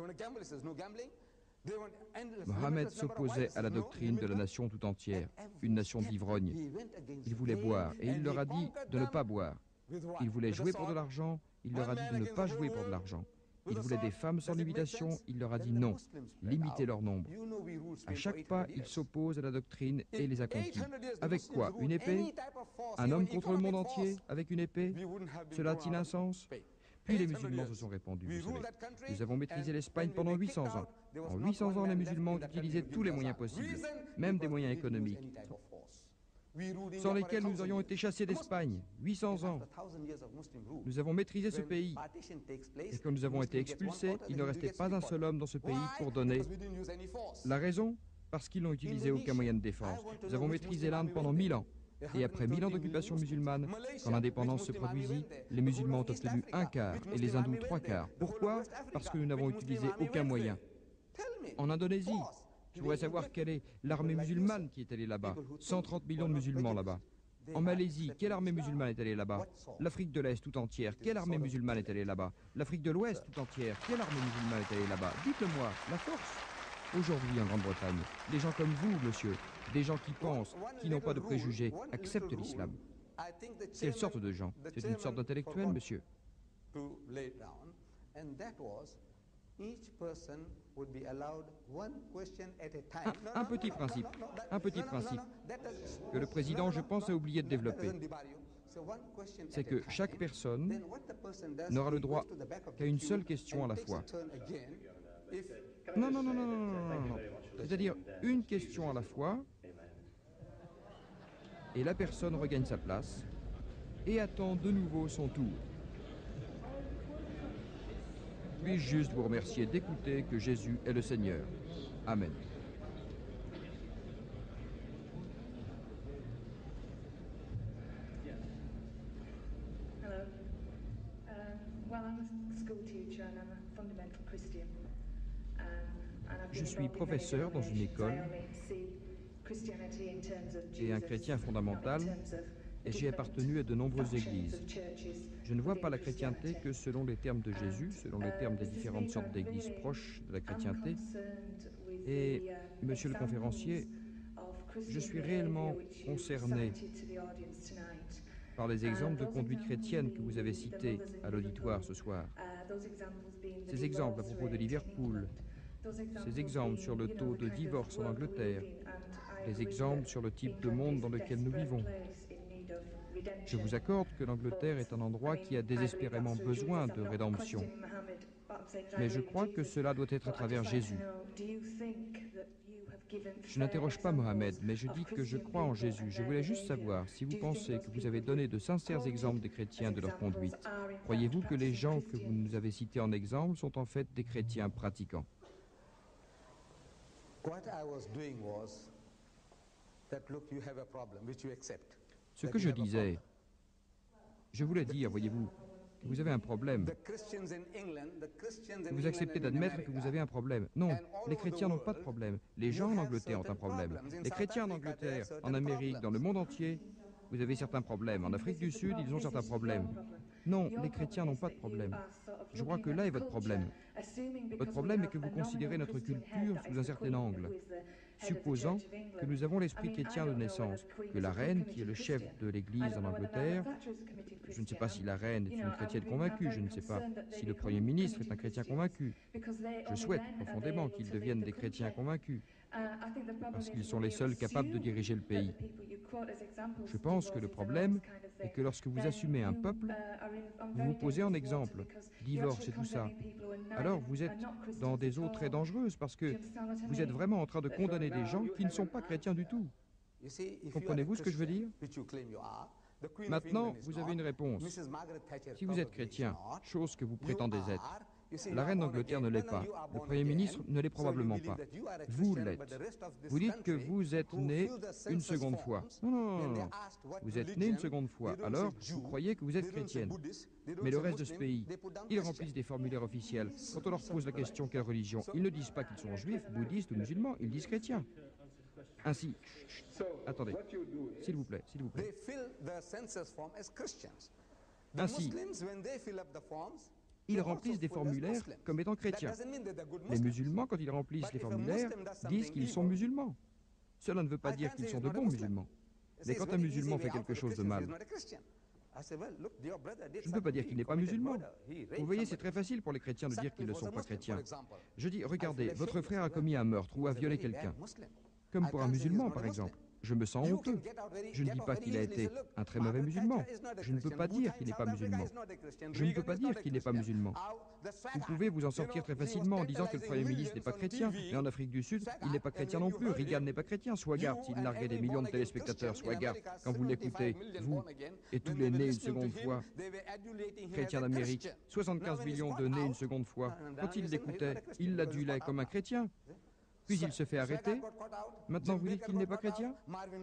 Mohammed s'opposait à la doctrine de la nation tout entière, une nation d'ivrognes. Il voulait boire et il leur a dit de ne pas boire. Il voulait jouer pour de l'argent, il leur a dit de ne pas jouer pour de l'argent. Il voulait des femmes sans limitation, il leur a dit non, limitez leur nombre. À chaque pas, il s'oppose à la doctrine et les accomplit. Avec quoi? Une épée? Un homme contre le monde entier avec une épée? Cela a-t-il un sens? Puis les musulmans se sont répandus, vous savez. Nous avons maîtrisé l'Espagne pendant huit cents ans. En huit cents ans, les musulmans ont utilisé tous les moyens possibles, même des moyens économiques, sans lesquels nous aurions été chassés d'Espagne. huit cents ans. Nous avons maîtrisé ce pays. Et quand nous avons été expulsés, il ne restait pas un seul homme dans ce pays pour donner. La raison? Parce qu'ils n'ont utilisé aucun moyen de défense. Nous avons maîtrisé l'Inde pendant mille ans. Et après mille ans d'occupation musulmane, quand l'indépendance se produisit, les musulmans ont obtenu un quart et les hindous trois quarts. Pourquoi? Parce que nous n'avons utilisé aucun moyen. En Indonésie, je voudrais savoir quelle est l'armée musulmane qui est allée là-bas. cent trente millions de musulmans là-bas. En Malaisie, quelle armée musulmane est allée là-bas? L'Afrique de l'Est tout entière, quelle armée musulmane est allée là-bas? L'Afrique de l'Ouest tout entière, quelle armée musulmane est allée là-bas? Dites-le-moi, la force. Aujourd'hui en Grande-Bretagne, des gens comme vous, monsieur, des gens qui pensent, qui n'ont pas de préjugés, acceptent l'islam. Quelle sorte de gens? C'est une sorte d'intellectuel, monsieur. Un, un petit principe, un petit principe, que le président, je pense, a oublié de développer. C'est que chaque personne n'aura le droit qu'à une seule question à la fois. Non, non, non, non, non, non, non, non. C'est-à-dire une question à la fois, et la personne regagne sa place et attend de nouveau son tour. Puis-je juste vous remercier d'écouter que Jésus est le Seigneur. Amen. Hello. Um, well, I'm a school teacher and I'm a fundamental Christian. Je suis professeur dans une école et un chrétien fondamental, et j'ai appartenu à de nombreuses églises. Je ne vois pas la chrétienté que selon les termes de Jésus, selon les termes des différentes sortes d'églises proches de la chrétienté. Et, monsieur le conférencier, je suis réellement concerné par les exemples de conduite chrétienne que vous avez cités à l'auditoire ce soir. Ces exemples à propos de Liverpool, ces exemples sur le taux de divorce en Angleterre, les exemples sur le type de monde dans lequel nous vivons. Je vous accorde que l'Angleterre est un endroit qui a désespérément besoin de rédemption. Mais je crois que cela doit être à travers Jésus. Je n'interroge pas Mohamed, mais je dis que je crois en Jésus. Je voulais juste savoir si vous pensez que vous avez donné de sincères exemples des chrétiens de leur conduite. Croyez-vous que les gens que vous nous avez cités en exemple sont en fait des chrétiens pratiquants? Ce que je disais, je voulais dire, voyez-vous, que vous avez un problème. Vous acceptez d'admettre que vous avez un problème. Non, les chrétiens n'ont pas de problème. Les gens en Angleterre ont un problème. Les chrétiens en Angleterre, en Amérique, dans le monde entier, vous avez certains problèmes. En Afrique du Sud, ils ont certains problèmes. Non, les chrétiens n'ont pas de problème. Je crois que là est votre problème. Votre problème est que vous considérez notre culture sous un certain angle, supposant que nous avons l'esprit chrétien de naissance, que la reine, qui est le chef de l'Église en Angleterre, je ne sais pas si la reine est une chrétienne convaincue, je ne sais pas si le Premier ministre est un chrétien convaincu. Je souhaite profondément qu'ils deviennent des chrétiens convaincus, parce qu'ils sont les seuls capables de diriger le pays. Je pense que le problème est que lorsque vous assumez un peuple, vous vous posez en exemple, divorce et tout ça. Alors vous êtes dans des eaux très dangereuses parce que vous êtes vraiment en train de condamner des gens qui ne sont pas chrétiens du tout. Comprenez-vous ce que je veux dire? Maintenant, vous avez une réponse. Si vous êtes chrétien, chose que vous prétendez être, la reine d'Angleterre ne l'est pas. Le Premier ministre ne l'est probablement pas. Vous l'êtes. Vous dites que vous êtes né une seconde fois. Non, non, non, non. Vous êtes né une seconde fois. Alors, vous croyez que vous êtes chrétienne. Mais le reste de ce pays, ils remplissent des formulaires officiels. Quand on leur pose la question quelle religion, ils ne disent pas qu'ils sont juifs, bouddhistes ou musulmans, ils disent chrétiens. Ainsi, chut, chut, attendez, s'il vous plaît, s'il vous plaît. Ainsi, ils remplissent des formulaires comme étant chrétiens. Les musulmans, quand ils remplissent les formulaires, disent qu'ils sont musulmans. Cela ne veut pas dire qu'ils sont de bons musulmans. Mais quand un musulman fait quelque chose de mal, Je ne peux pas dire qu'il n'est pas musulman. Vous voyez, c'est très facile pour les chrétiens de dire qu'ils ne sont pas chrétiens. Je dis, regardez, votre frère a commis un meurtre ou a violé quelqu'un. Comme pour un musulman, par exemple. Je me sens honteux. Je ne dis pas qu'il a été un très mauvais musulman. Je ne peux pas dire qu'il n'est pas musulman. Je ne peux pas dire qu'il n'est pas musulman. Vous pouvez vous en sortir très facilement en disant que le Premier ministre n'est pas chrétien, mais en Afrique du Sud, il n'est pas chrétien non plus. Reagan n'est pas chrétien. Swigart, il narguait des millions de téléspectateurs. Swigart, quand vous l'écoutez, vous et tous les nés une seconde fois, chrétiens d'Amérique, soixante-quinze millions de nés une seconde fois, quand il l'écoutait, il l'adulait comme un chrétien. Puis il se fait arrêter. Maintenant, vous dites qu'il n'est pas chrétien?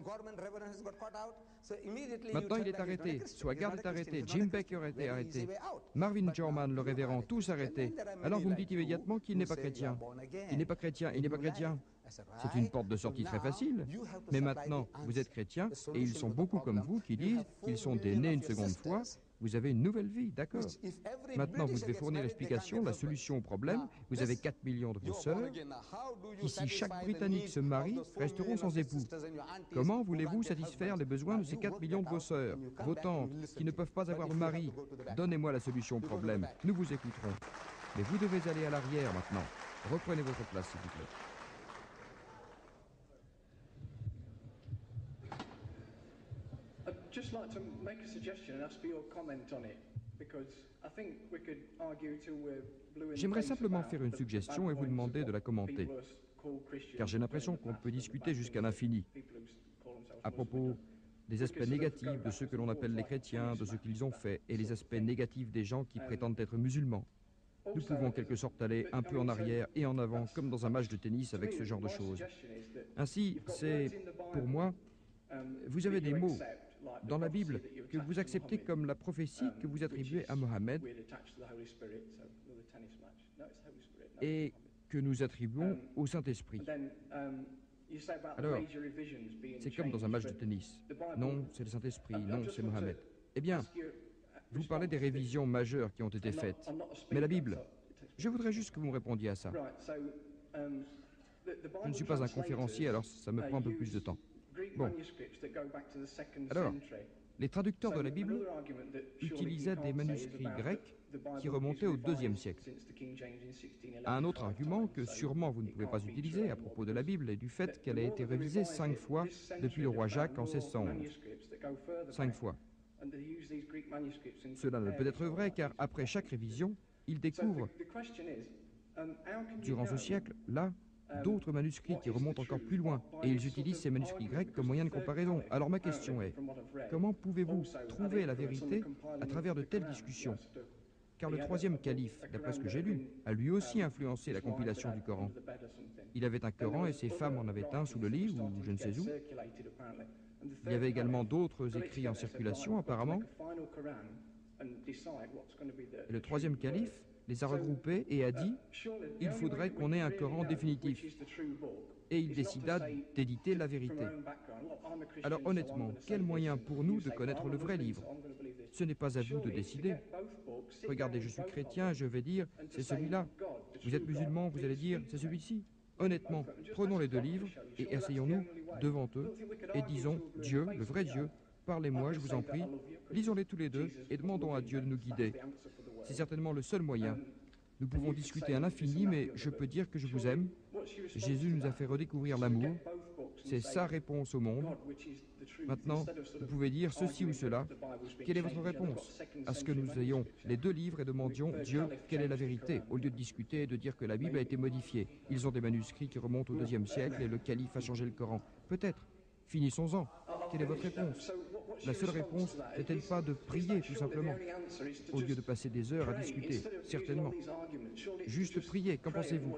Maintenant, il est arrêté. Swigart est arrêté. Jim Baker a été arrêté. Marvin Jorman, le révérend, tous arrêtés. Alors vous me dites immédiatement qu'il n'est pas chrétien. Il n'est pas chrétien, il n'est pas chrétien. C'est une porte de sortie très facile. Mais maintenant, vous êtes chrétien, et ils sont beaucoup comme vous qui disent qu'ils sont des nés une seconde fois. Vous avez une nouvelle vie, d'accord. Maintenant, vous devez fournir l'explication, la solution au problème. Vous avez quatre millions de vos sœurs, qui, si chaque Britannique se marie, resteront sans époux. Comment voulez-vous satisfaire les besoins de ces quatre millions de vos sœurs, vos tantes, qui ne peuvent pas avoir de mari? Donnez-moi la solution au problème, nous vous écouterons. Mais vous devez aller à l'arrière maintenant. Reprenez votre place, s'il vous plaît. I'd just like to make a suggestion and ask for your comment on it, because I think we could argue till we're blue in the J'aimerais face simplement about faire une the suggestion bad et vous points demander of de la what commenter, people call Christians, car j'ai l'impression qu'on peut discuter jusqu'à l'infini à propos des aspects négatifs de ceux que l'on appelle les chrétiens, de ce qu'ils ont fait, et les aspects négatifs des gens qui prétendent être musulmans. Nous pouvons en quelque sorte aller un peu en arrière et en avant, comme dans un match de tennis avec ce genre de choses. Ainsi, c'est, pour moi, vous avez des mots dans la Bible que vous acceptez comme la prophétie que vous attribuez à Mohammed et que nous attribuons au Saint-Esprit. Alors, c'est comme dans un match de tennis. Non, c'est le Saint-Esprit, non, c'est Mohammed. Eh bien, vous parlez des révisions majeures qui ont été faites. Mais la Bible, je voudrais juste que vous me répondiez à ça. Je ne suis pas un conférencier, alors ça me prend un peu plus de temps. Bon. Alors, les traducteurs de la Bible utilisaient des manuscrits grecs qui remontaient au deuxième siècle. Un autre argument que sûrement vous ne pouvez pas utiliser à propos de la Bible est du fait qu'elle a été révisée cinq fois depuis le roi Jacques en seize cent onze. Cinq fois. Cela ne peut être vrai car après chaque révision, ils découvrent, durant ce siècle, là, d'autres manuscrits qui remontent encore plus loin, et ils utilisent ces manuscrits grecs comme moyen de comparaison. Alors ma question est, comment pouvez-vous trouver la vérité à travers de telles discussions? Car le troisième calife, d'après ce que j'ai lu, a lui aussi influencé la compilation du Coran. Il avait un Coran et ses femmes en avaient un sous le lit, ou je ne sais où. Il y avait également d'autres écrits en circulation, apparemment. Et le troisième calife les a regroupés et a dit « Il faudrait qu'on ait un Coran définitif ». Et il décida d'éditer la vérité. Alors honnêtement, quel moyen pour nous de connaître le vrai livre? Ce n'est pas à vous de décider. Regardez, je suis chrétien, je vais dire « c'est celui-là ». Vous êtes musulman, vous allez dire « c'est celui-ci ». Honnêtement, prenons les deux livres et asseyons-nous devant eux et disons « Dieu, le vrai Dieu, parlez-moi, je vous en prie, lisons-les tous les deux et demandons à Dieu de nous guider ». C'est certainement le seul moyen. Nous pouvons discuter à l'infini, mais je peux dire que je vous aime. Jésus nous a fait redécouvrir l'amour. C'est sa réponse au monde. Maintenant, vous pouvez dire ceci ou cela. Quelle est votre réponse à ce que nous ayons les deux livres et demandions « Dieu, quelle est la vérité ?» au lieu de discuter et de dire que la Bible a été modifiée. Ils ont des manuscrits qui remontent au deuxième siècle et le calife a changé le Coran. Peut-être. Finissons-en. Quelle est votre réponse? La seule réponse n'est-elle pas de prier, tout simplement, au lieu de passer des heures à discuter? Certainement. Juste prier, qu'en pensez-vous?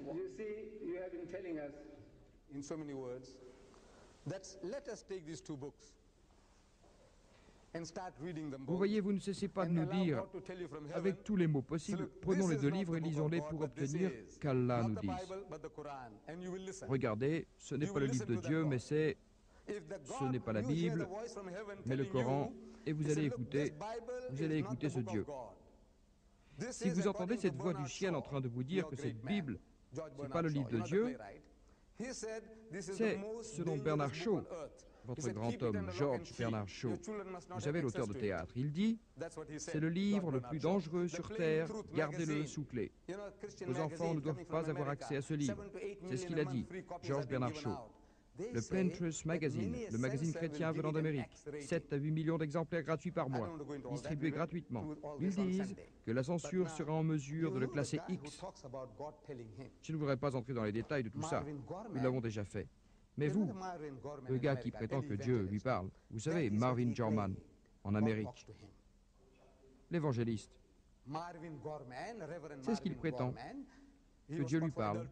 Vous voyez, vous ne cessez pas de nous dire, avec tous les mots possibles, prenons les deux livres et lisons-les pour obtenir qu'Allah nous dise. Regardez, ce n'est pas le livre de Dieu, mais c'est... Ce n'est pas la Bible, mais le Coran, et vous allez écouter, vous allez écouter ce Dieu. Si vous entendez cette voix du ciel en train de vous dire que cette Bible, ce n'est pas le livre de Dieu, c'est, selon Bernard Shaw, votre grand homme, George Bernard Shaw, vous savez, l'auteur de théâtre, il dit « C'est le livre le plus dangereux sur Terre, gardez-le sous clé. Vos enfants ne doivent pas avoir accès à ce livre. » C'est ce qu'il a dit, George Bernard Shaw. Le Plain Truth Magazine, le magazine chrétien venant d'Amérique, sept à huit millions d'exemplaires gratuits par mois, distribués gratuitement. Ils disent que la censure sera en mesure de le classer X. Je ne voudrais pas entrer dans les détails de tout ça, nous l'avons déjà fait. Mais vous, le gars qui prétend que Dieu lui parle, vous savez, Marvin Gorman, en Amérique, l'évangéliste, c'est ce qu'il prétend, que Dieu lui parle.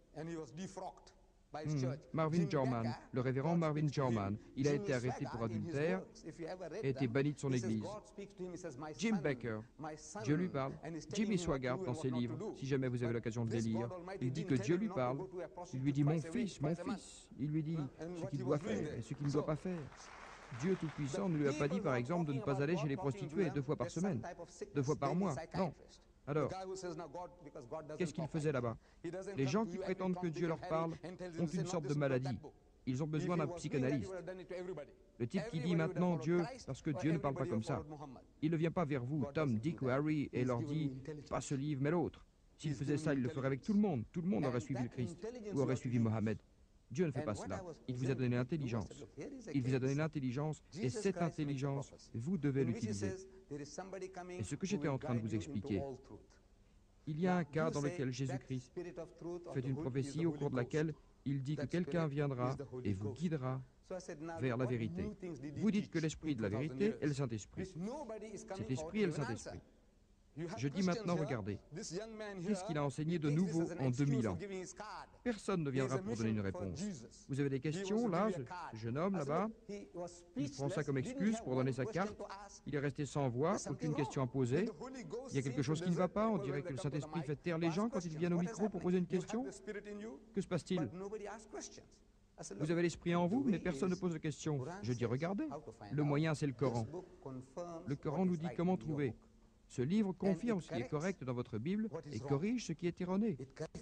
Hmm. Marvin Gorman, le révérend Marvin Gorman, il a été arrêté pour adultère et été banni de son église. Jim Baker, Dieu lui parle. Jimmy Swaggart, dans ses livres, si jamais vous avez l'occasion de les lire, il dit que Dieu lui parle. Il lui dit « mon fils, mon fils ». Il lui dit ce qu'il doit faire et ce qu'il ne doit pas faire. Dieu Tout-Puissant ne lui a pas dit, par exemple, de ne pas aller chez les prostituées deux fois par semaine, deux fois par mois, non. Alors, qu'est-ce qu'ils faisaient là-bas? Les gens qui prétendent que Dieu leur parle ont une sorte de maladie. Ils ont besoin d'un psychanalyste. Le type qui dit maintenant Dieu, parce que Dieu ne parle pas comme ça. Il ne vient pas vers vous, Tom, Dick ou Harry, et leur dit pas ce livre mais l'autre. S'il faisait ça, il le ferait avec tout le monde. Tout le monde aurait suivi le Christ ou aurait suivi Mohammed. Dieu ne fait pas cela. Il vous a donné l'intelligence. Il vous a donné l'intelligence et cette intelligence, vous devez l'utiliser. Et ce que j'étais en train de vous expliquer, il y a un cas dans lequel Jésus-Christ fait une prophétie au cours de laquelle il dit que quelqu'un viendra et vous guidera vers la vérité. Vous dites que l'esprit de la vérité est le Saint-Esprit. Cet esprit est le Saint-Esprit. Je dis maintenant, regardez, qu'est-ce qu'il a enseigné de nouveau en deux mille ans? Personne ne viendra pour donner une réponse. Vous avez des questions, là, ce jeune homme là-bas, il prend ça comme excuse pour donner sa carte, il est resté sans voix, aucune question à poser. Il y a quelque chose qui ne va pas, on dirait que le Saint-Esprit fait taire les gens quand ils viennent au micro pour poser une question. Que se passe-t-il? Vous avez l'esprit en vous, mais personne ne pose de questions. Je dis, regardez, le moyen c'est le Coran. Le Coran nous dit comment trouver. Ce livre confirme ce qui est correct dans votre Bible et corrige ce qui est erroné.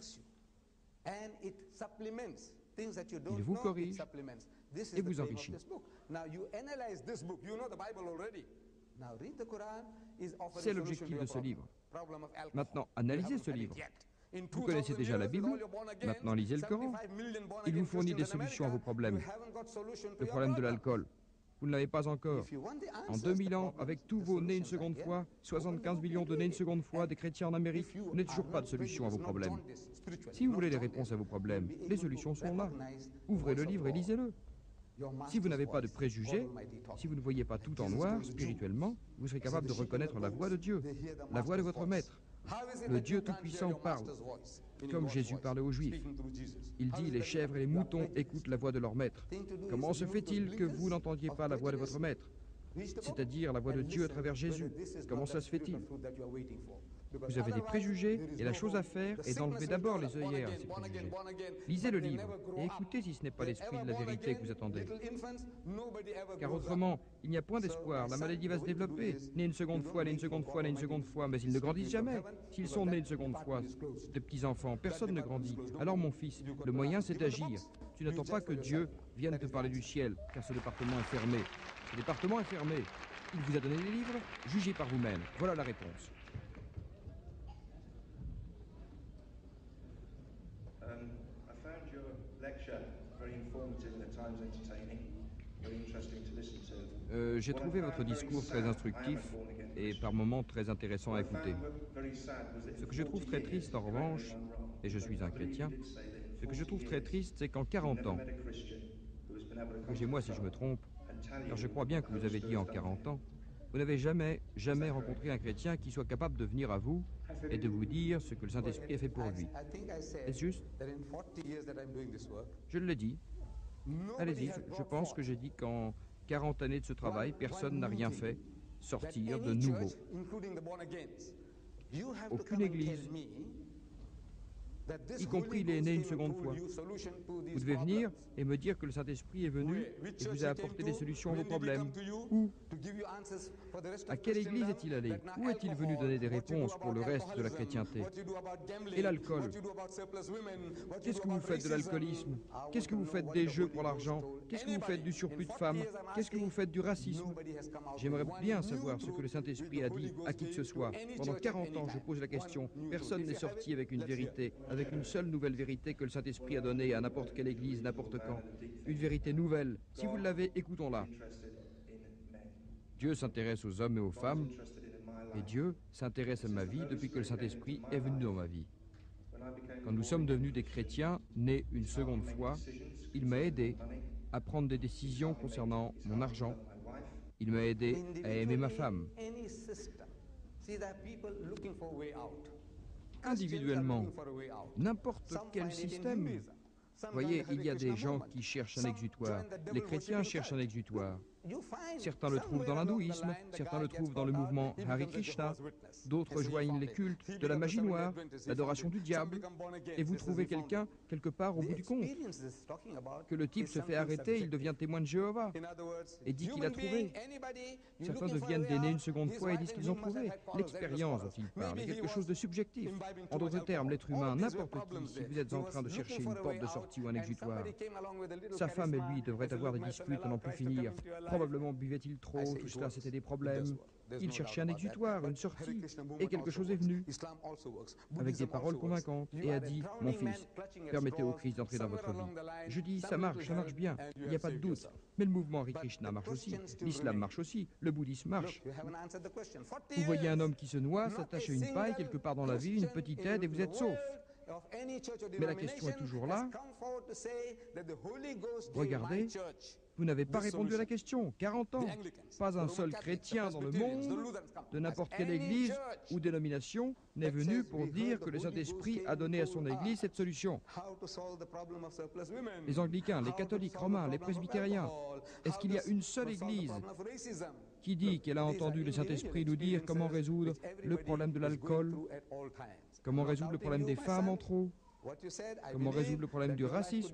Il vous corrige et vous enrichit. C'est l'objectif de ce livre. Maintenant, analysez ce livre. Vous connaissez déjà la Bible, maintenant lisez le Coran. Il vous fournit des solutions à vos problèmes. Le problème de l'alcool, vous ne l'avez pas encore. En deux mille ans, avec tous vos nés une seconde fois, soixante-quinze millions de nés une seconde fois, des chrétiens en Amérique, vous n'avez toujours pas de solution à vos problèmes. Si vous voulez les réponses à vos problèmes, les solutions sont là. Ouvrez le livre et lisez-le. Si vous n'avez pas de préjugés, si vous ne voyez pas tout en noir, spirituellement, vous serez capable de reconnaître la voix de Dieu, la voix de votre Maître. Le Dieu Tout-Puissant parle, comme Jésus parlait aux Juifs. Il dit, les chèvres et les moutons écoutent la voix de leur maître. Comment se fait-il que vous n'entendiez pas la voix de votre maître, c'est-à-dire la voix de Dieu à travers Jésus? Comment ça se fait-il? Vous avez des préjugés et la chose à faire est d'enlever d'abord les œillères à ces préjugés. Lisez le livre et écoutez si ce n'est pas l'esprit de la vérité que vous attendez. Car autrement, il n'y a point d'espoir. La maladie va se développer. Né une seconde fois, né une seconde fois, né une seconde fois, mais ils ne grandissent jamais. S'ils sont nés une seconde fois, de petits-enfants, personne ne grandit. Alors mon fils, le moyen c'est d'agir. Tu n'attends pas que Dieu vienne te parler du ciel, car ce département est fermé. Ce département est fermé. Il vous a donné les livres, jugez par vous-même. Voilà la réponse. Euh, J'ai trouvé votre discours très instructif et par moments très intéressant à écouter. Ce que je trouve très triste en revanche, et je suis un chrétien, ce que je trouve très triste, c'est qu'en quarante ans, corrigez-moi si je me trompe, car je crois bien que vous avez dit en quarante ans, vous n'avez jamais, jamais rencontré un chrétien qui soit capable de venir à vous et de vous dire ce que le Saint-Esprit a fait pour lui. Est-ce juste? Je l'ai dit. Allez-y, je, je pense que j'ai dit qu'en quarante années de ce travail, personne n'a rien fait sortir de nouveau. Aucune église y compris les nés une seconde fois. Vous devez venir et me dire que le Saint-Esprit est venu et vous a apporté des solutions à vos problèmes. Où? À quelle église est-il allé? Où est-il venu donner des réponses pour le reste de la chrétienté? Et l'alcool? Qu'est-ce que vous faites de l'alcoolisme? Qu'est-ce que vous faites des jeux pour l'argent? Qu'est-ce que vous faites du surplus de femmes? Qu'est-ce que vous faites du racisme? J'aimerais bien savoir ce que le Saint-Esprit a dit à qui que ce soit. Pendant quarante ans, je pose la question. Personne n'est sorti avec une vérité, avec une seule nouvelle vérité que le Saint-Esprit a donnée à n'importe quelle église, n'importe quand. Une vérité nouvelle. Si vous l'avez, écoutons-la. Dieu s'intéresse aux hommes et aux femmes, et Dieu s'intéresse à ma vie depuis que le Saint-Esprit est venu dans ma vie. Quand nous sommes devenus des chrétiens, nés une seconde fois, il m'a aidé à prendre des décisions concernant mon argent. Il m'a aidé à aimer ma femme. Individuellement, n'importe quel système. Voyez, il y a des gens qui cherchent un exutoire. Les chrétiens cherchent un exutoire. Certains le trouvent dans l'hindouisme, certains le trouvent dans le mouvement Hare Krishna, d'autres joignent les cultes de la magie noire, l'adoration du diable, et vous trouvez quelqu'un quelque part au bout du compte. Que le type se fait arrêter, il devient témoin de Jéhovah et dit qu'il a trouvé. Certains deviennent des nés une seconde fois et disent qu'ils ont trouvé. L'expérience dont ils parlent est quelque chose de subjectif. En d'autres termes, l'être humain, n'importe qui, si vous êtes en train de chercher une porte de sortie ou un exutoire, sa femme et lui devraient avoir des disputes à n'en plus finir. Probablement buvait-il trop, tout cela c'était des problèmes. Il cherchait un exutoire, une sortie, et quelque chose est venu, avec des paroles convaincantes, et a dit, mon fils, permettez au Christ d'entrer dans votre vie. Je dis, ça marche, ça marche bien, il n'y a pas de doute. Mais le mouvement Hare Krishna marche aussi, l'islam marche aussi, le bouddhisme marche. Vous voyez un homme qui se noie, s'attache à une paille quelque part dans la vie, une petite aide, et vous êtes sauf. Mais la question est toujours là. Regardez, vous n'avez pas répondu à la question. quarante ans, pas un seul chrétien dans le monde, de n'importe quelle église ou dénomination, n'est venu pour dire que le Saint-Esprit a donné à son église cette solution. Les anglicains, les catholiques romains, les presbytériens, est-ce qu'il y a une seule église qui dit qu'elle a entendu le Saint-Esprit nous dire comment résoudre le problème de l'alcool, comment résoudre le problème des femmes en trop, comment résoudre le problème du racisme?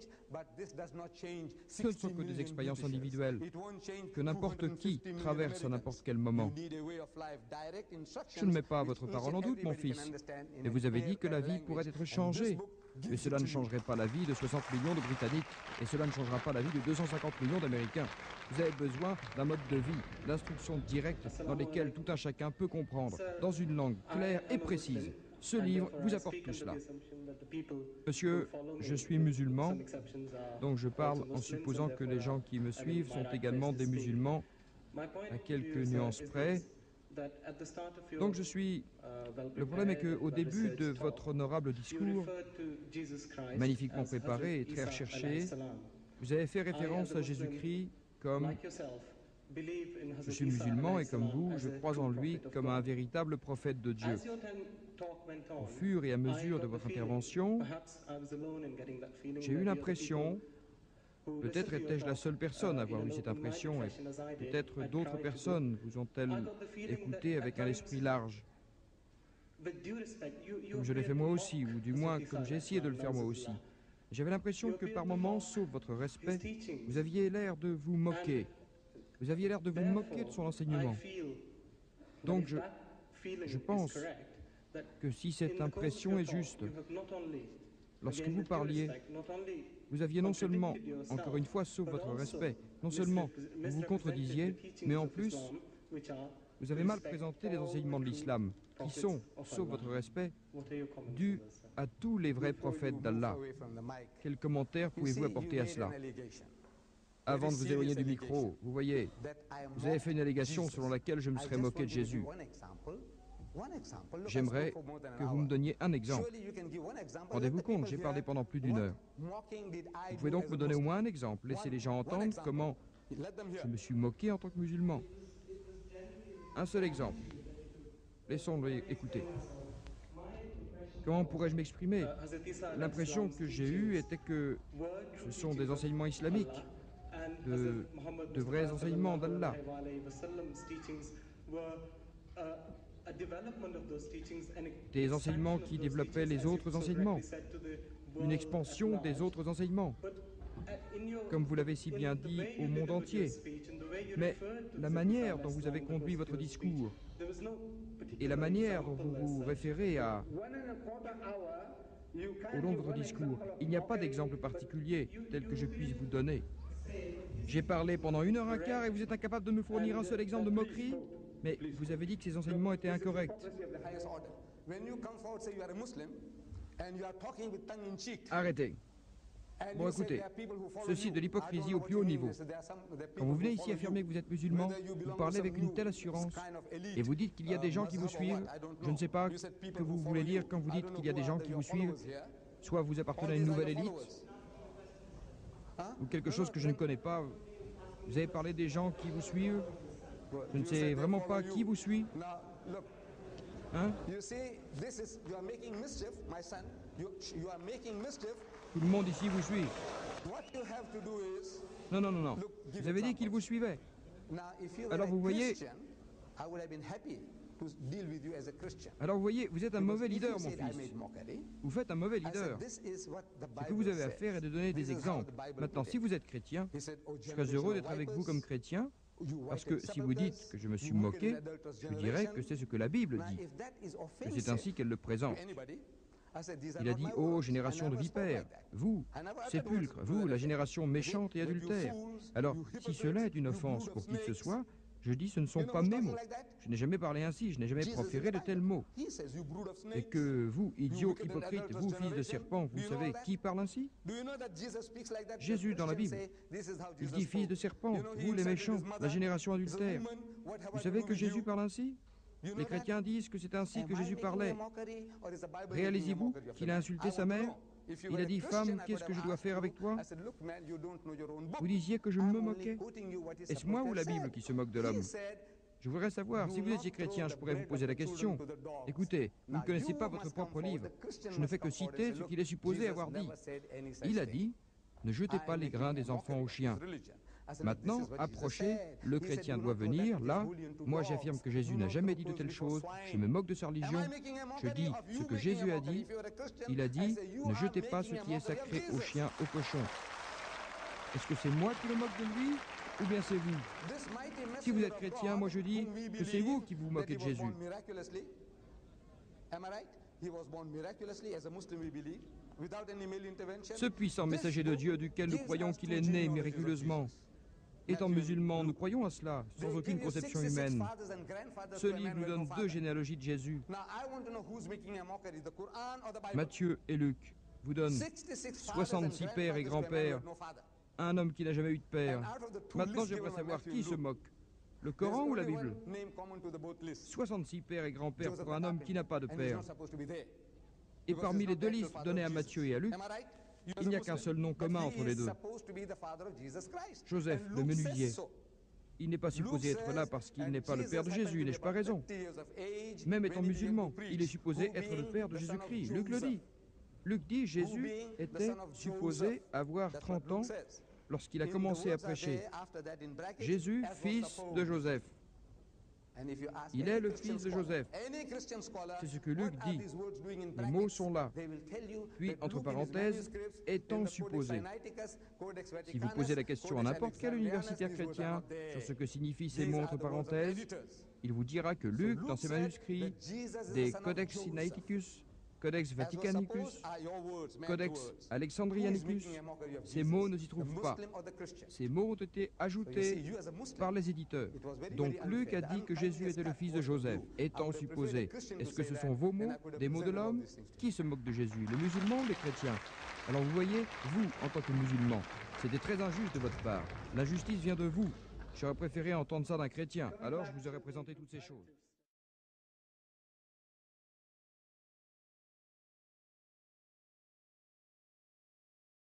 Ce ne sont que des expériences individuelles que n'importe qui traverse à n'importe quel moment. Je ne mets pas votre parole en doute, mon fils, mais vous avez dit que la vie pourrait être changée. Mais cela ne changerait pas la vie de soixante millions de Britanniques, et cela ne changera pas la vie de deux cent cinquante millions d'Américains. Vous avez besoin d'un mode de vie, d'instructions directes dans lesquelles tout un chacun peut comprendre, dans une langue claire et précise. Ce livre vous apporte tout cela. Monsieur, je suis musulman, donc je parle en supposant que les gens qui me suivent sont également des musulmans, à quelques nuances près. Donc je suis... Le problème est qu'au début de votre honorable discours, magnifiquement préparé et très recherché, vous avez fait référence à Jésus-Christ comme... Je suis musulman et comme vous, je crois en lui comme un véritable prophète de Dieu. Au fur et à mesure de votre intervention, j'ai eu l'impression, peut-être étais-je la seule personne à avoir eu cette impression, et peut-être d'autres personnes vous ont-elles écouté avec un esprit large, comme je l'ai fait moi aussi, ou du moins comme j'ai essayé de le faire moi aussi. J'avais l'impression que par moments, sauf votre respect, vous aviez l'air de vous moquer. Vous aviez l'air de vous moquer de son enseignement. Donc je, je pense que si cette impression est juste, lorsque vous parliez, vous aviez non seulement, encore une fois, sauf votre respect, non seulement vous vous contredisiez, mais en plus, vous avez mal présenté les enseignements de l'islam, qui sont, sauf votre respect, dus à tous les vrais prophètes d'Allah. Quel commentaire pouvez-vous apporter à cela ? Avant de vous éloigner du micro, vous voyez, vous avez fait une allégation selon laquelle je me serais moqué de Jésus. J'aimerais que vous me donniez un exemple. Rendez-vous compte, j'ai parlé pendant plus d'une heure. Vous pouvez donc me donner au moins un exemple. Laissez les gens entendre comment je me suis moqué en tant que musulman. Un seul exemple. Laissons-le écouter. Comment pourrais-je m'exprimer? L'impression que j'ai eue était que ce sont des enseignements islamiques. De, de vrais enseignements d'Allah. des enseignements qui développaient les autres enseignements, une expansion des autres enseignements, comme vous l'avez si bien dit, au monde entier. Mais la manière dont vous avez conduit votre discours et la manière dont vous vous référez à, au long de votre discours, il n'y a pas d'exemple particulier tel que je puisse vous donner. J'ai parlé pendant une heure et quart et vous êtes incapable de me fournir un seul exemple de moquerie, mais vous avez dit que ces enseignements étaient incorrects. Arrêtez. Bon, écoutez, ceci est de l'hypocrisie au plus haut niveau. Quand vous venez ici affirmer que vous êtes musulman, vous parlez avec une telle assurance et vous dites qu'il y a des gens qui vous suivent. Je ne sais pas ce que vous voulez dire quand vous dites qu'il y a des gens qui vous suivent. Soit vous appartenez à une nouvelle élite, ou quelque chose que je ne connais pas. Vous avez parlé des gens qui vous suivent. Je ne sais vraiment pas qui vous suit. Hein? Tout le monde ici vous suit. Non, non, non, non. Vous avez dit qu'il vous suivait. Alors vous voyez... Alors vous voyez, vous êtes un mauvais leader, mon fils. Vous faites un mauvais leader. Ce que vous avez à faire est de donner des exemples. Maintenant, si vous êtes chrétien, je serais heureux d'être avec vous comme chrétien, parce que si vous dites que je me suis moqué, je dirais que c'est ce que la Bible dit, que c'est ainsi qu'elle le présente. Il a dit, ô génération de vipères, vous, sépulcre, vous, la génération méchante et adultère. Alors, si cela est une offense pour qui que ce soit, je dis, ce ne sont pas mes mots. Je n'ai jamais parlé ainsi, je n'ai jamais proféré de tels mots. Et que vous, idiots hypocrites, vous, fils de serpent, vous savez qui parle ainsi? Jésus dans la Bible. Il dit, fils de serpent, vous les méchants, la génération adultère. Vous savez que Jésus parle ainsi? Les chrétiens disent que c'est ainsi que Jésus parlait. Réalisez-vous qu'il a insulté sa mère? Il a dit, femme, qu'est-ce que je dois faire avec toi? Vous disiez que je me moquais. Est-ce moi ou la Bible qui se moque de l'homme? Je voudrais savoir, si vous étiez chrétien, je pourrais vous poser la question. Écoutez, vous ne connaissez pas votre propre livre. Je ne fais que citer ce qu'il est supposé avoir dit. Il a dit, ne jetez pas les grains des enfants aux chiens. Maintenant, approchez, le chrétien doit venir, là. Moi, j'affirme que Jésus n'a jamais dit de telles choses. Je me moque de sa religion. Je dis ce que Jésus a dit. Il a dit, ne jetez pas ce qui est sacré aux chiens, aux cochons. Est-ce que c'est moi qui me moque de lui, ou bien c'est vous? Si vous êtes chrétien, moi je dis que c'est vous qui vous moquez de Jésus. Ce puissant messager de Dieu, duquel nous croyons qu'il est né miraculeusement, étant musulmans, nous croyons à cela, sans aucune conception humaine. Ce livre nous donne deux généalogies de Jésus. Matthieu et Luc vous donnent soixante-six pères et grands-pères, un homme qui n'a jamais eu de père. Maintenant, j'aimerais savoir qui se moque. Le Coran ou la Bible? soixante-six pères et grands-pères pour un homme qui n'a pas de père. Et parmi les deux listes données à Matthieu et à Luc, il n'y a qu'un seul nom commun entre les deux. Joseph, le menuisier. Il n'est pas supposé être là parce qu'il n'est pas le père de Jésus, n'ai-je pas raison? Même étant musulman, il est supposé être le père de Jésus-Christ. Luc le dit. Luc dit, Jésus était supposé avoir trente ans lorsqu'il a commencé à prêcher. Jésus, fils de Joseph. Il est le fils de Joseph. C'est ce que Luc dit. Les mots sont là. Puis, entre parenthèses, étant supposé. Si vous posez la question à n'importe quel universitaire chrétien sur ce que signifient ces mots entre parenthèses, il vous dira que Luc, dans ses manuscrits, des Codex Sinaiticus, Codex Vaticanicus, Codex Alexandrianicus, ces mots ne s'y trouvent pas. Ces mots ont été ajoutés par les éditeurs. Donc Luc a dit que Jésus était le fils de Joseph, étant supposé. Est-ce que ce sont vos mots, des mots de l'homme? Qui se moque de Jésus, les musulmans ou les chrétiens? Alors vous voyez, vous, en tant que musulman, c'était très injuste de votre part. L'injustice vient de vous. J'aurais préféré entendre ça d'un chrétien, alors je vous aurais présenté toutes ces choses.